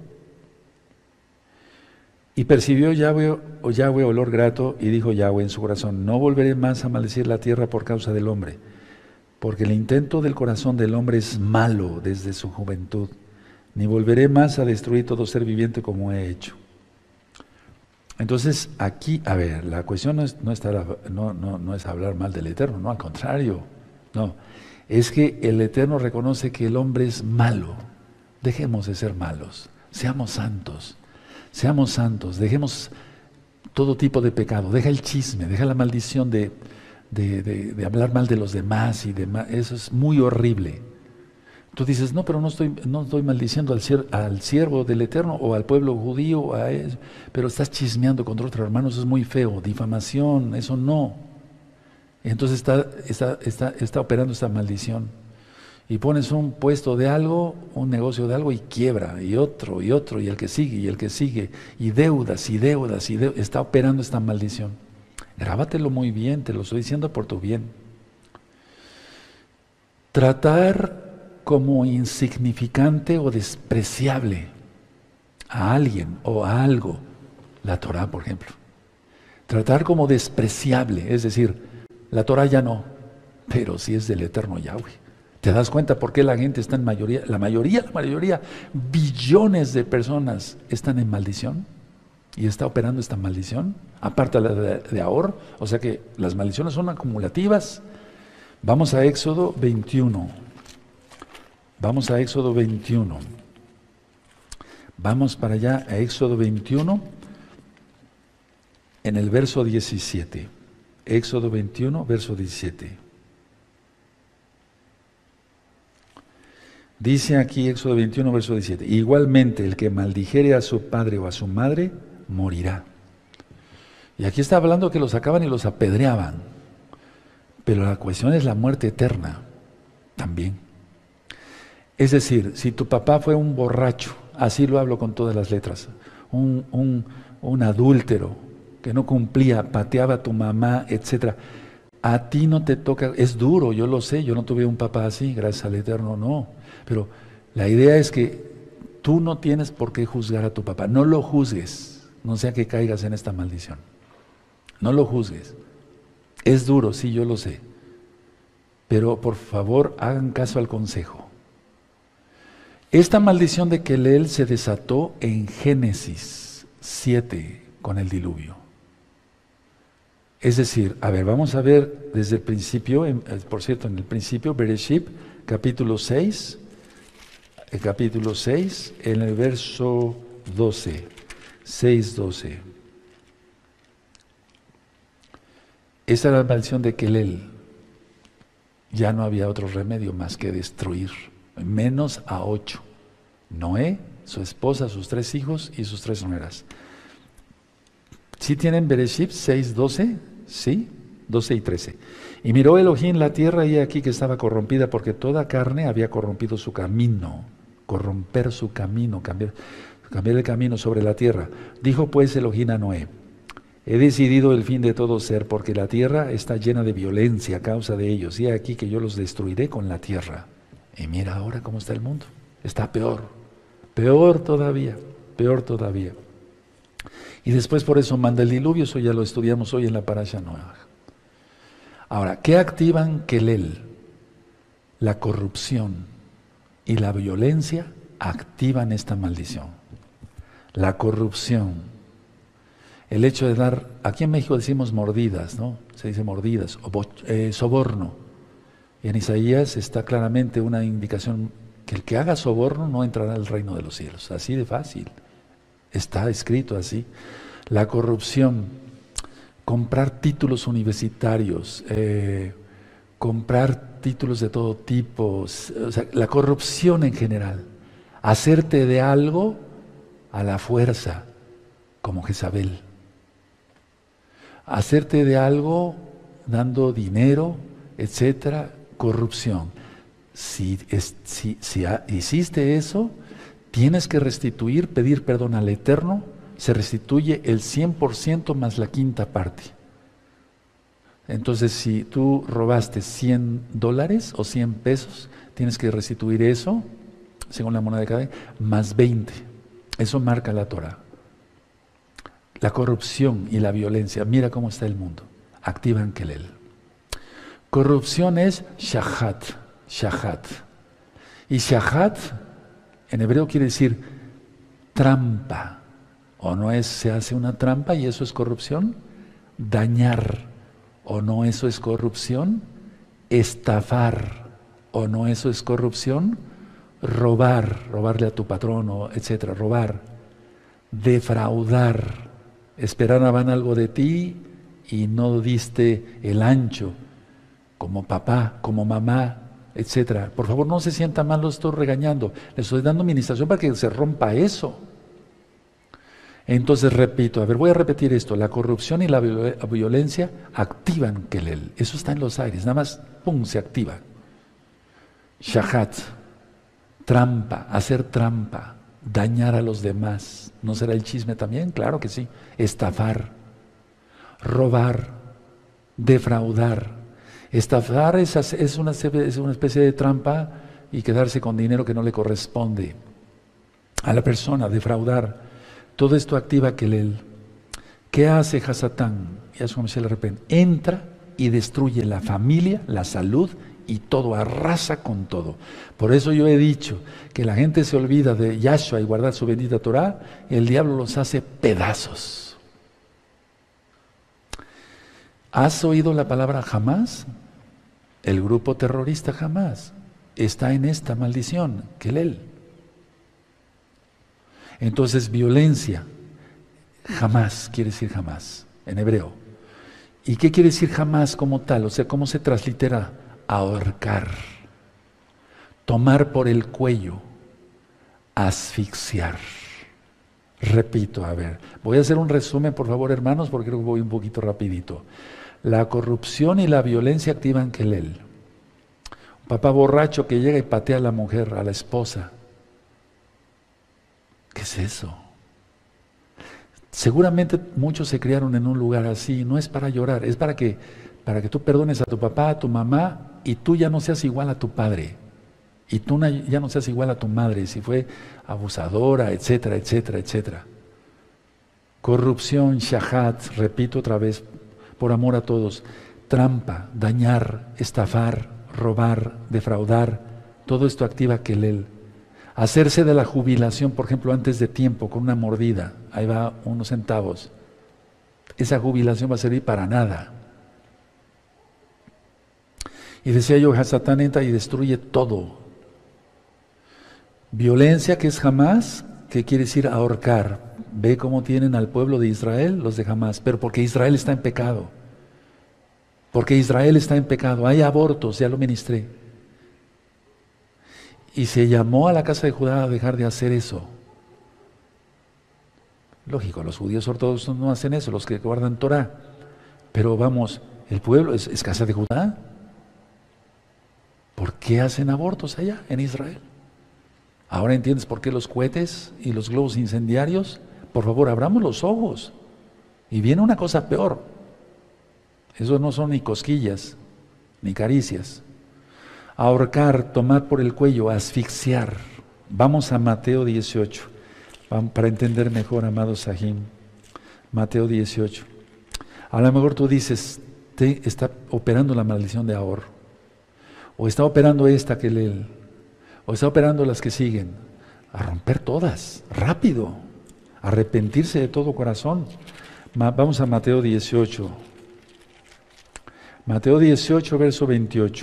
Y percibió Yahweh, o Yahweh olor grato, y dijo Yahweh en su corazón: no volveré más a maldecir la tierra por causa del hombre, porque el intento del corazón del hombre es malo desde su juventud, ni volveré más a destruir todo ser viviente como he hecho. Entonces aquí, a ver, la cuestión no es, no, estar, no, no, no es hablar mal del Eterno, no, al contrario, no, es que el Eterno reconoce que el hombre es malo. Dejemos de ser malos, seamos santos. Seamos santos, dejemos todo tipo de pecado, deja el chisme, deja la maldición de, de, de, de hablar mal de los demás y demás. Eso es muy horrible. Tú dices, no, pero no estoy, no estoy maldiciendo al, cier, al siervo del Eterno o al pueblo judío, a él, pero estás chismeando contra otro hermano, eso es muy feo, difamación, eso no. Entonces está, está, está, está operando esta maldición. Y pones un puesto de algo, un negocio de algo, y quiebra, y otro, y otro, y el que sigue, y el que sigue, y deudas, y deudas, y deudas. Está operando esta maldición. Grábatelo muy bien, te lo estoy diciendo por tu bien. Tratar como insignificante o despreciable a alguien o a algo, la Torah, por ejemplo. Tratar como despreciable, es decir, la Torah ya no, pero sí es del eterno Yahweh. ¿Te das cuenta por qué la gente está en mayoría, la mayoría, la mayoría, billones de personas están en maldición? Y está operando esta maldición, aparte de, de, de Ahor, o sea que las maldiciones son acumulativas. Vamos a Éxodo veintiuno. Vamos a Éxodo veintiuno. Vamos para allá a Éxodo veintiuno, en el verso diecisiete. Éxodo veintiuno, verso diecisiete. Dice aquí Éxodo veintiuno, verso diecisiete: igualmente el que maldijere a su padre o a su madre, morirá. Y aquí está hablando que los sacaban y los apedreaban. Pero la cuestión es la muerte eterna también. Es decir, si tu papá fue un borracho, así lo hablo con todas las letras. Un, un, un adúltero que no cumplía, pateaba a tu mamá, etcétera. A ti no te toca, es duro, yo lo sé, yo no tuve un papá así, gracias al Eterno, no. Pero la idea es que tú no tienes por qué juzgar a tu papá, no lo juzgues, no sea que caigas en esta maldición. No lo juzgues. Es duro, sí, yo lo sé. Pero por favor, hagan caso al consejo. Esta maldición de Kelel se desató en Génesis siete con el diluvio. Es decir, a ver, vamos a ver desde el principio, en, por cierto, en el principio, Bereshit, capítulo seis, el capítulo seis, en el verso doce, seis, doce. Esa era la maldición de Kelel. Ya no había otro remedio más que destruir, menos a ocho. Noé, su esposa, sus tres hijos y sus tres nueras. ¿Sí tienen Bereshit seis, doce? Sí, doce y trece. Y miró Elohim la tierra y aquí que estaba corrompida porque toda carne había corrompido su camino. Corromper su camino, cambiar, cambiar el camino sobre la tierra. Dijo pues Elohim a Noé: he decidido el fin de todo ser, porque la tierra está llena de violencia a causa de ellos, y he aquí que yo los destruiré con la tierra. Y mira ahora cómo está el mundo. Está peor, peor todavía, peor todavía. Y después por eso manda el diluvio, eso ya lo estudiamos hoy en la Parasha Noach. Ahora, ¿qué activan Kelel? La corrupción y la violencia activan esta maldición. La corrupción. El hecho de dar, aquí en México decimos mordidas, ¿no? Se dice mordidas, o bo, eh, soborno. Y en Isaías está claramente una indicación que el que haga soborno no entrará al reino de los cielos. Así de fácil. Está escrito así. La corrupción, comprar títulos universitarios, eh, comprar títulos de todo tipo, o sea, la corrupción en general. Hacerte de algo a la fuerza, como Jezabel. Hacerte de algo dando dinero, etcétera, corrupción. Si, es, si, si ha, hiciste eso, tienes que restituir, pedir perdón al Eterno, se restituye el cien por ciento más la quinta parte. Entonces, si tú robaste cien dólares o cien pesos, tienes que restituir eso, según la moneda de cada día, más veinte. Eso marca la Torah. La corrupción y la violencia, mira cómo está el mundo, activan Kelel. Corrupción es shahat, shahat. Y shahat en hebreo quiere decir trampa. ¿O no es, se hace una trampa y eso es corrupción? Dañar. ¿O no eso es corrupción? Estafar. ¿O no eso es corrupción? Robar, robarle a tu patrón, o etcétera, robar. Defraudar. Esperaban algo de ti y no diste el ancho, como papá, como mamá, etcétera. Por favor, no se sienta mal, lo estoy regañando. Le estoy dando administración para que se rompa eso. Entonces, repito, a ver, voy a repetir esto. La corrupción y la violencia activan Kelel. Eso está en los aires, nada más, pum, se activa. Shahat, trampa, hacer trampa, dañar a los demás. ¿No será el chisme también? Claro que sí. Estafar, robar, defraudar. Estafar es, es, una, es una especie de trampa y quedarse con dinero que no le corresponde a la persona, defraudar. Todo esto activa Kelel. ¿Qué hace Hasatán? Yahshua Mashiach de repente entra y destruye la familia, la salud y todo, arrasa con todo. Por eso yo he dicho que la gente se olvida de Yahshua y guardar su bendita Torah, y el diablo los hace pedazos. ¿Has oído la palabra Hamás? El grupo terrorista Hamás está en esta maldición, Kelel. Entonces, violencia, jamás quiere decir jamás, en hebreo. ¿Y qué quiere decir jamás como tal? O sea, ¿cómo se translitera? Ahorcar, tomar por el cuello, asfixiar. Repito, a ver, voy a hacer un resumen, por favor, hermanos, porque creo que voy un poquito rapidito. La corrupción y la violencia activan Kelel. Un papá borracho que llega y patea a la mujer, a la esposa. ¿Qué es eso? Seguramente muchos se criaron en un lugar así, no es para llorar, es para que, para que tú perdones a tu papá, a tu mamá, y tú ya no seas igual a tu padre, y tú ya no seas igual a tu madre, si fue abusadora, etcétera, etcétera, etcétera. Corrupción, shahat, repito otra vez, por amor a todos, trampa, dañar, estafar, robar, defraudar, todo esto activa Kelel. Hacerse de la jubilación, por ejemplo, antes de tiempo, con una mordida, ahí va unos centavos. Esa jubilación va a servir para nada. Y decía yo, Satán entra y destruye todo. Violencia, que es jamás, que quiere decir ahorcar. Ve cómo tienen al pueblo de Israel, los de jamás, pero porque Israel está en pecado. Porque Israel está en pecado. Hay abortos, ya lo ministré. Y se llamó a la casa de Judá a dejar de hacer eso. Lógico, los judíos ortodoxos no hacen eso, los que guardan Torah. Pero vamos, el pueblo es, es casa de Judá. ¿Por qué hacen abortos allá en Israel? ¿Ahora entiendes por qué los cohetes y los globos incendiarios? Por favor, abramos los ojos. Y viene una cosa peor. Eso no son ni cosquillas, ni caricias. Ahorcar, tomar por el cuello, asfixiar. Vamos a Mateo dieciocho, para entender mejor, amados Sahim. Mateo dieciocho. A lo mejor tú dices, te está operando la maldición de ahorro. O está operando esta que le... O está operando las que siguen. A romper todas, rápido. Arrepentirse de todo corazón. Ma, vamos a Mateo dieciocho. Mateo dieciocho, verso veintiocho.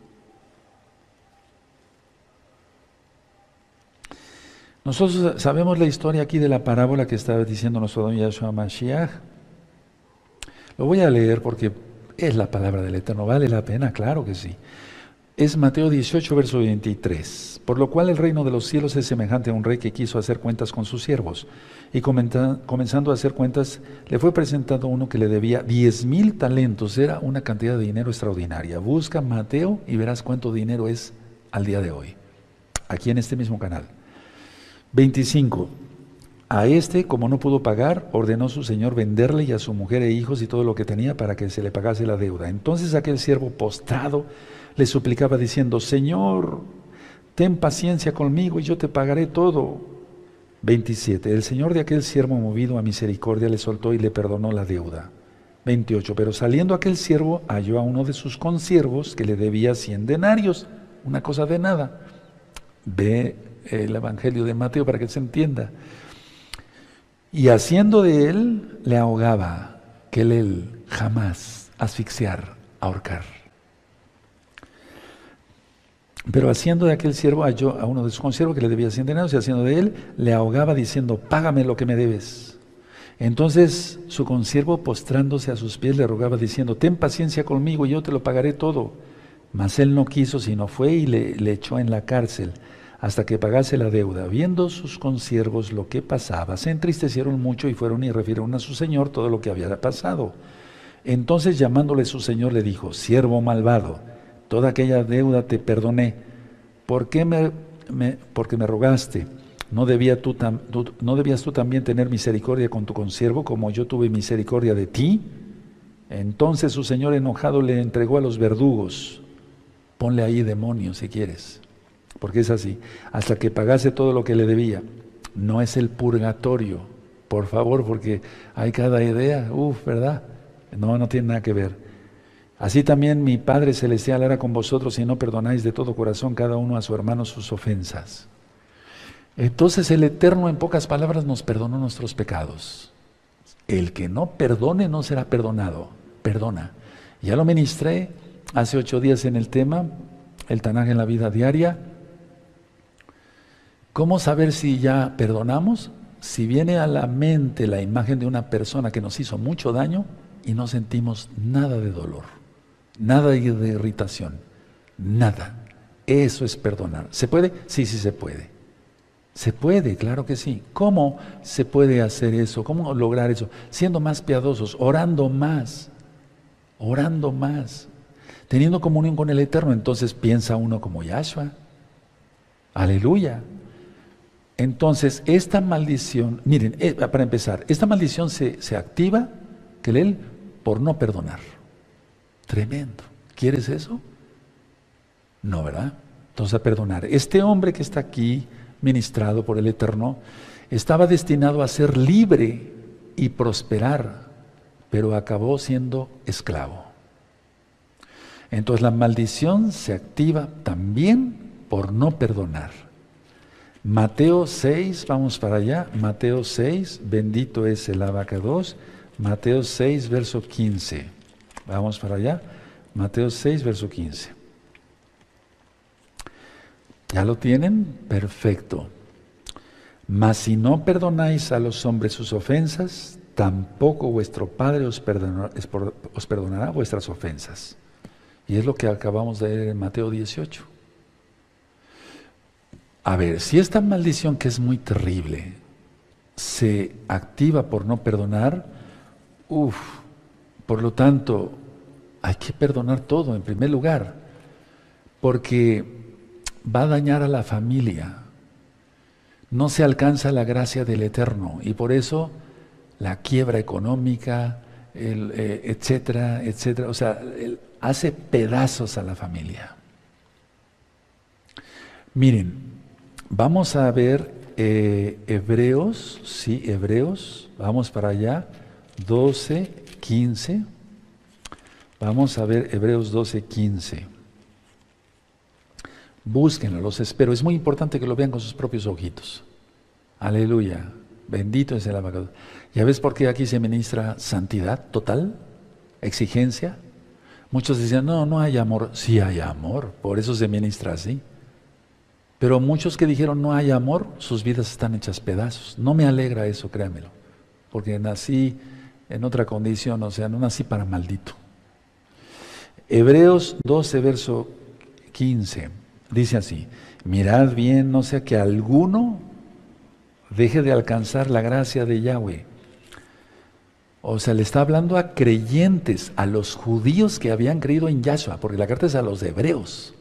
Nosotros sabemos la historia aquí de la parábola que estaba diciendo nuestro don Yahshua Mashiach. Lo voy a leer porque es la palabra del Eterno. ¿Vale la pena? Claro que sí. Es Mateo dieciocho, verso veintitrés. Por lo cual el reino de los cielos es semejante a un rey que quiso hacer cuentas con sus siervos. Y comenzando a hacer cuentas, le fue presentado uno que le debía diez mil talentos. Era una cantidad de dinero extraordinaria. Busca Mateo y verás cuánto dinero es al día de hoy. Aquí en este mismo canal. veinticinco. A este, como no pudo pagar, ordenó su señor venderle y a su mujer e hijos y todo lo que tenía para que se le pagase la deuda. Entonces aquel siervo postrado le suplicaba diciendo, Señor, ten paciencia conmigo y yo te pagaré todo. veintisiete. El señor de aquel siervo, movido a misericordia, le soltó y le perdonó la deuda. veintiocho. Pero saliendo aquel siervo halló a uno de sus consiervos que le debía cien denarios, una cosa de nada. Ve el Evangelio de Mateo para que se entienda. Y haciendo de él, le ahogaba, que él jamás asfixiar, ahorcar. Pero haciendo de aquel siervo halló a uno de sus consiervos que le debía cien denarios, y haciendo de él, le ahogaba diciendo, págame lo que me debes. Entonces su consiervo, postrándose a sus pies, le rogaba diciendo, ten paciencia conmigo y yo te lo pagaré todo. Mas él no quiso, sino fue y le, le echó en la cárcel, hasta que pagase la deuda. Viendo sus consiervos lo que pasaba, se entristecieron mucho y fueron y refirieron a su señor todo lo que había pasado. Entonces llamándole su señor le dijo, siervo malvado, toda aquella deuda te perdoné. ¿Por qué me, me, porque me rogaste? ¿No, debía tú tam, tú, ¿No debías tú también tener misericordia con tu consiervo como yo tuve misericordia de ti? Entonces su señor enojado le entregó a los verdugos. Ponle ahí demonio si quieres. Porque es así, hasta que pagase todo lo que le debía. No es el purgatorio, por favor, porque hay cada idea, uff, ¿verdad? No, no tiene nada que ver. Así también mi Padre Celestial hará con vosotros si no perdonáis de todo corazón cada uno a su hermano sus ofensas. Entonces el Eterno, en pocas palabras, nos perdonó nuestros pecados. El que no perdone no será perdonado, perdona. Ya lo ministré hace ocho días en el tema, el Tanaj en la vida diaria. ¿Cómo saber si ya perdonamos? Si viene a la mente la imagen de una persona que nos hizo mucho daño y no sentimos nada de dolor, nada de irritación, nada. Eso es perdonar. ¿Se puede? Sí, sí se puede. Se puede, claro que sí. ¿Cómo se puede hacer eso? ¿Cómo lograr eso? Siendo más piadosos, orando más, orando más, teniendo comunión con el Eterno. Entonces piensa uno como Yahshua. Aleluya. Entonces, esta maldición, miren, eh, para empezar, esta maldición se, se activa, que él, por no perdonar. Tremendo. ¿Quieres eso? No, ¿verdad? Entonces, a perdonar. Este hombre que está aquí, ministrado por el Eterno, estaba destinado a ser libre y prosperar, pero acabó siendo esclavo. Entonces, la maldición se activa también por no perdonar. Mateo seis, vamos para allá, Mateo seis, bendito es el abacados, Mateo seis, verso quince. Vamos para allá, Mateo seis, verso quince. ¿Ya lo tienen? Perfecto. Mas si no perdonáis a los hombres sus ofensas, tampoco vuestro Padre os perdonará, os perdonará vuestras ofensas. Y es lo que acabamos de leer en Mateo dieciocho. A ver, si esta maldición, que es muy terrible, se activa por no perdonar, uff, por lo tanto, hay que perdonar todo en primer lugar, porque va a dañar a la familia. No se alcanza la gracia del Eterno y por eso la quiebra económica, el, eh, etcétera, etcétera, o sea, el, hace pedazos a la familia. Miren, vamos a ver eh, Hebreos, sí, Hebreos, vamos para allá, doce, quince. Vamos a ver Hebreos doce, quince. Búsquenlo, los espero. Es muy importante que lo vean con sus propios ojitos. Aleluya. Bendito es el abogado. ¿Ya ves por qué aquí se ministra santidad total? Exigencia. Muchos decían, no, no hay amor. Sí hay amor, por eso se ministra así. Pero muchos que dijeron no hay amor, sus vidas están hechas pedazos. No me alegra eso, créanmelo, porque nací en otra condición, o sea, no nací para maldito. Hebreos doce, verso quince, dice así: mirad bien, no sea que alguno deje de alcanzar la gracia de Yahweh. O sea, le está hablando a creyentes, a los judíos que habían creído en Yahshua, porque la carta es a los hebreos.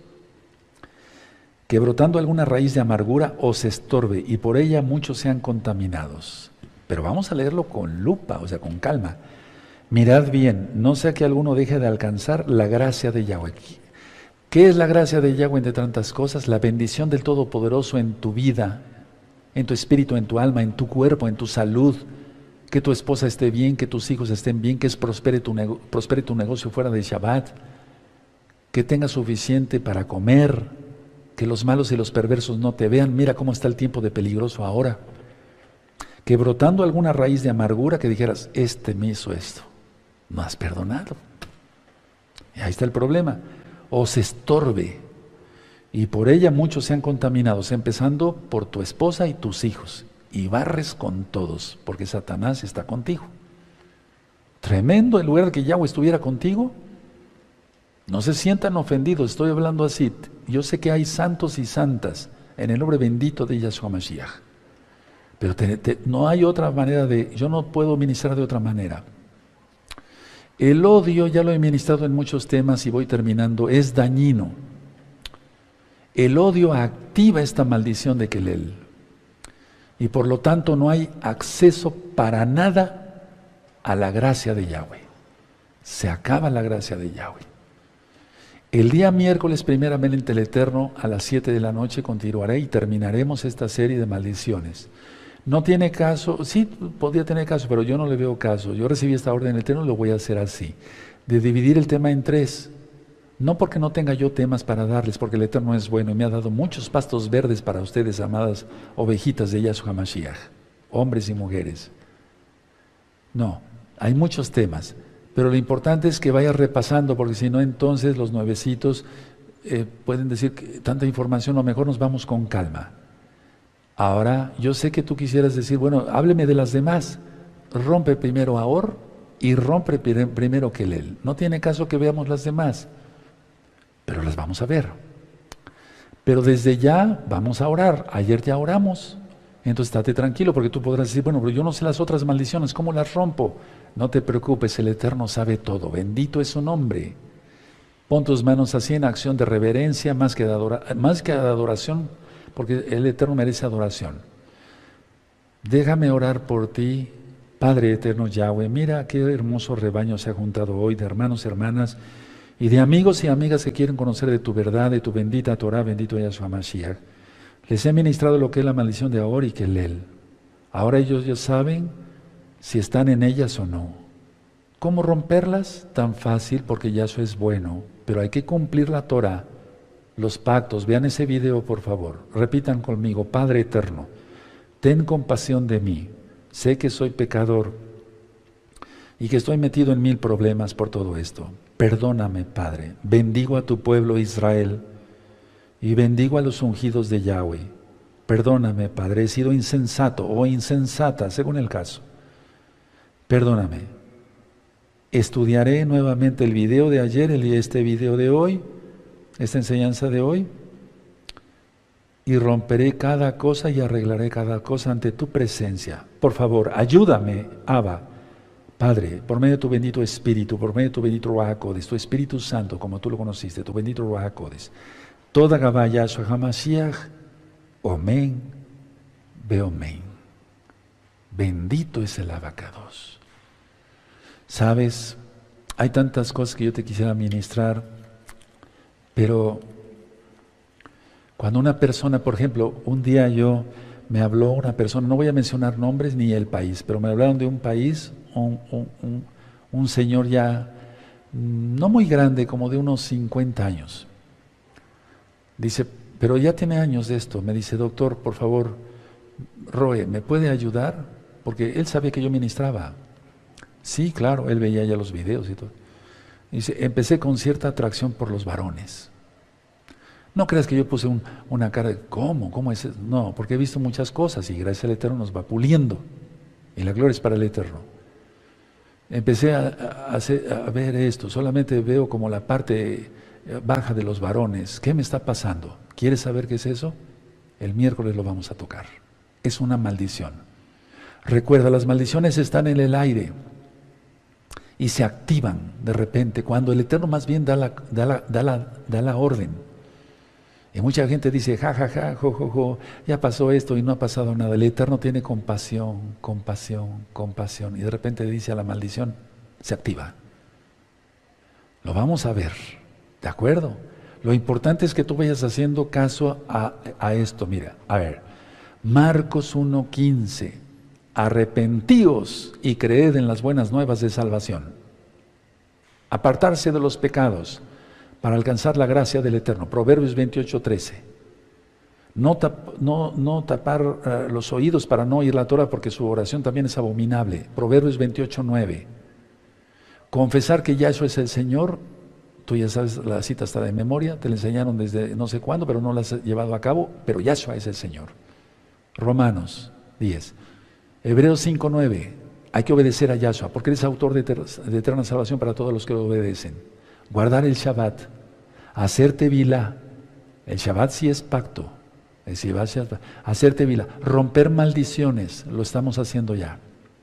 Que brotando alguna raíz de amargura os estorbe y por ella muchos sean contaminados. Pero vamos a leerlo con lupa, o sea, con calma. Mirad bien, no sea que alguno deje de alcanzar la gracia de Yahweh. ¿Qué es la gracia de Yahweh entre tantas cosas? La bendición del Todopoderoso en tu vida, en tu espíritu, en tu alma, en tu cuerpo, en tu salud. Que tu esposa esté bien, que tus hijos estén bien, que prospere tu, nego- prospere tu negocio fuera de Shabbat, que tengas suficiente para comer, que los malos y los perversos no te vean. Mira cómo está el tiempo de peligroso ahora. Que brotando alguna raíz de amargura que dijeras, este me hizo esto, no has perdonado. Y ahí está el problema. O se estorbe y por ella muchos sean contaminados, empezando por tu esposa y tus hijos. Y barres con todos, porque Satanás está contigo. Tremendo, en lugar de que Yahweh estuviera contigo. No se sientan ofendidos, estoy hablando así. Yo sé que hay santos y santas en el nombre bendito de Yahshua Mashiach. Pero te, te, no hay otra manera de, yo no puedo ministrar de otra manera. El odio, ya lo he ministrado en muchos temas y voy terminando, es dañino. El odio activa esta maldición de Kelel. Y por lo tanto no hay acceso para nada a la gracia de Yahweh. Se acaba la gracia de Yahweh. El día miércoles, primeramente el Eterno, a las siete de la noche continuaré y terminaremos esta serie de maldiciones. No tiene caso, sí podría tener caso, pero yo no le veo caso. Yo recibí esta orden del Eterno y lo voy a hacer así, de dividir el tema en tres. No porque no tenga yo temas para darles, porque el Eterno es bueno y me ha dado muchos pastos verdes para ustedes, amadas ovejitas de Yahshua Mashiach, hombres y mujeres. No, hay muchos temas, pero lo importante es que vaya repasando, porque si no, entonces los nuevecitos eh, pueden decir que tanta información, o mejor nos vamos con calma. Ahora, yo sé que tú quisieras decir, bueno, hábleme de las demás. Rompe primero Ahor y rompe primero Kelel. No tiene caso que veamos las demás, pero las vamos a ver. Pero desde ya vamos a orar. Ayer ya oramos. Entonces estate tranquilo, porque tú podrás decir, bueno, pero yo no sé las otras maldiciones, ¿cómo las rompo? No te preocupes, el Eterno sabe todo. Bendito es su nombre. Pon tus manos así en acción de reverencia, más que de, adora- más que de adoración, porque el Eterno merece adoración. Déjame orar por ti, Padre eterno Yahweh. Mira qué hermoso rebaño se ha juntado hoy de hermanos y hermanas y de amigos y amigas que quieren conocer de tu verdad, de tu bendita Torah, bendito Yahshua Mashiach. Les he ministrado lo que es la maldición de Ahor y Kelel. Ahora ellos ya saben si están en ellas o no. ¿Cómo romperlas? Tan fácil, porque Yahshua es bueno, pero hay que cumplir la Torah, los pactos. Vean ese video, por favor. Repitan conmigo: Padre eterno, ten compasión de mí. Sé que soy pecador y que estoy metido en mil problemas por todo esto. Perdóname, Padre. Bendigo a tu pueblo Israel y bendigo a los ungidos de Yahweh. Perdóname, Padre, he sido insensato o insensata, según el caso. Perdóname. Estudiaré nuevamente el video de ayer, el, este video de hoy, esta enseñanza de hoy, y romperé cada cosa y arreglaré cada cosa ante tu presencia. Por favor, ayúdame, Abba, Padre, por medio de tu bendito Espíritu, por medio de tu bendito Ruach HaKodesh, tu Espíritu Santo, como tú lo conociste, tu bendito Ruach HaKodesh. Toda Gabá Yahshua HaMashiach, Omen, Beomen. Bendito es el abacados. Sabes, hay tantas cosas que yo te quisiera ministrar, pero cuando una persona, por ejemplo, un día yo me habló una persona, no voy a mencionar nombres ni el país, pero me hablaron de un país, un, un, un, un señor ya no muy grande, como de unos cincuenta años. Dice, pero ya tiene años de esto. Me dice, doctor, por favor, Roe, ¿me puede ayudar? Porque él sabía que yo ministraba. Sí, claro, él veía ya los videos y todo. Dice, empecé con cierta atracción por los varones. No creas que yo puse un, una cara de, ¿cómo? ¿Cómo es eso? No, porque he visto muchas cosas y gracias al Eterno nos va puliendo. Y la gloria es para el Eterno. Empecé a, a, hacer, a ver esto, solamente veo como la parte baja de los varones. ¿Qué me está pasando? ¿Quieres saber qué es eso? El miércoles lo vamos a tocar. Es una maldición. Recuerda, las maldiciones están en el aire y se activan de repente cuando el Eterno más bien da la, da la, da la, da la orden. Y mucha gente dice, ja, ja, ja, jo, jo, jo, ya pasó esto y no ha pasado nada. El Eterno tiene compasión, compasión, compasión. Y de repente dice a la maldición, se activa. Lo vamos a ver, ¿de acuerdo? Lo importante es que tú vayas haciendo caso a, a esto. Mira, a ver, Marcos uno quince, arrepentíos y creed en las buenas nuevas de salvación. Apartarse de los pecados para alcanzar la gracia del Eterno. Proverbios veintiocho trece. No, tap, no, no tapar uh, los oídos para no oír la Torah, porque su oración también es abominable. Proverbios veintiocho nueve. Confesar que Yahshua es el Señor. Tú ya sabes, la cita está de memoria, te la enseñaron desde no sé cuándo, pero no la has llevado a cabo, pero Yahshua es el Señor. Romanos diez. Hebreos cinco nueve. Hay que obedecer a Yahshua, porque Él es autor de, ter, de eterna salvación para todos los que lo obedecen. Guardar el Shabbat, hacer tevilá. El Shabbat sí es pacto. El Shabbat sí es pacto. Hacer tevilá, romper maldiciones, lo estamos haciendo ya.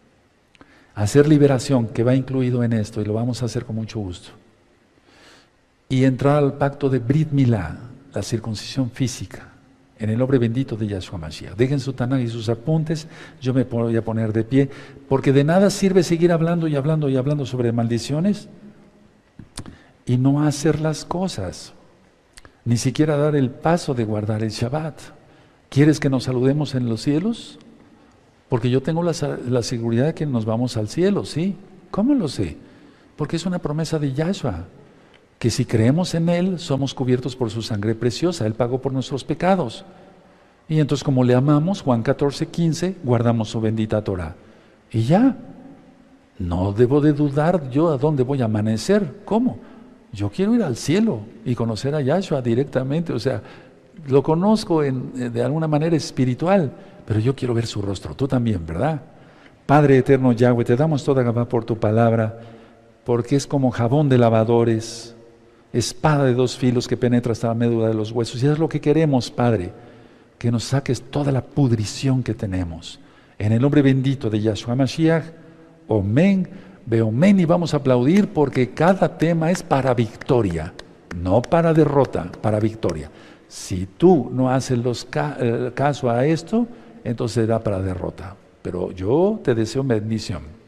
Hacer liberación, que va incluido en esto, y lo vamos a hacer con mucho gusto. Y entrar al pacto de Brit Milá, la circuncisión física, en el nombre bendito de Yahshua Mashiach. Dejen su Tanaj y sus apuntes, yo me voy a poner de pie, porque de nada sirve seguir hablando y hablando y hablando sobre maldiciones y no hacer las cosas, ni siquiera dar el paso de guardar el Shabbat. ¿Quieres que nos saludemos en los cielos? Porque yo tengo la, la seguridad de que nos vamos al cielo, ¿sí? ¿Cómo lo sé? Porque es una promesa de Yahshua, que si creemos en Él, somos cubiertos por su sangre preciosa. Él pagó por nuestros pecados. Y entonces, como le amamos, Juan catorce quince, guardamos su bendita Torah. Y ya, no debo de dudar yo a dónde voy a amanecer. ¿Cómo? Yo quiero ir al cielo y conocer a Yahshua directamente. O sea, lo conozco en, de alguna manera espiritual, pero yo quiero ver su rostro. Tú también, ¿verdad? Padre eterno Yahweh, te damos toda Gabá por tu palabra, porque es como jabón de lavadores, espada de dos filos que penetra hasta la médula de los huesos. Y es lo que queremos, Padre, que nos saques toda la pudrición que tenemos. En el nombre bendito de Yahshua Mashiach, Omen, Beomen, y vamos a aplaudir porque cada tema es para victoria, no para derrota, para victoria. Si tú no haces los ca eh, caso a esto, entonces será para derrota. pero yo te deseo bendición.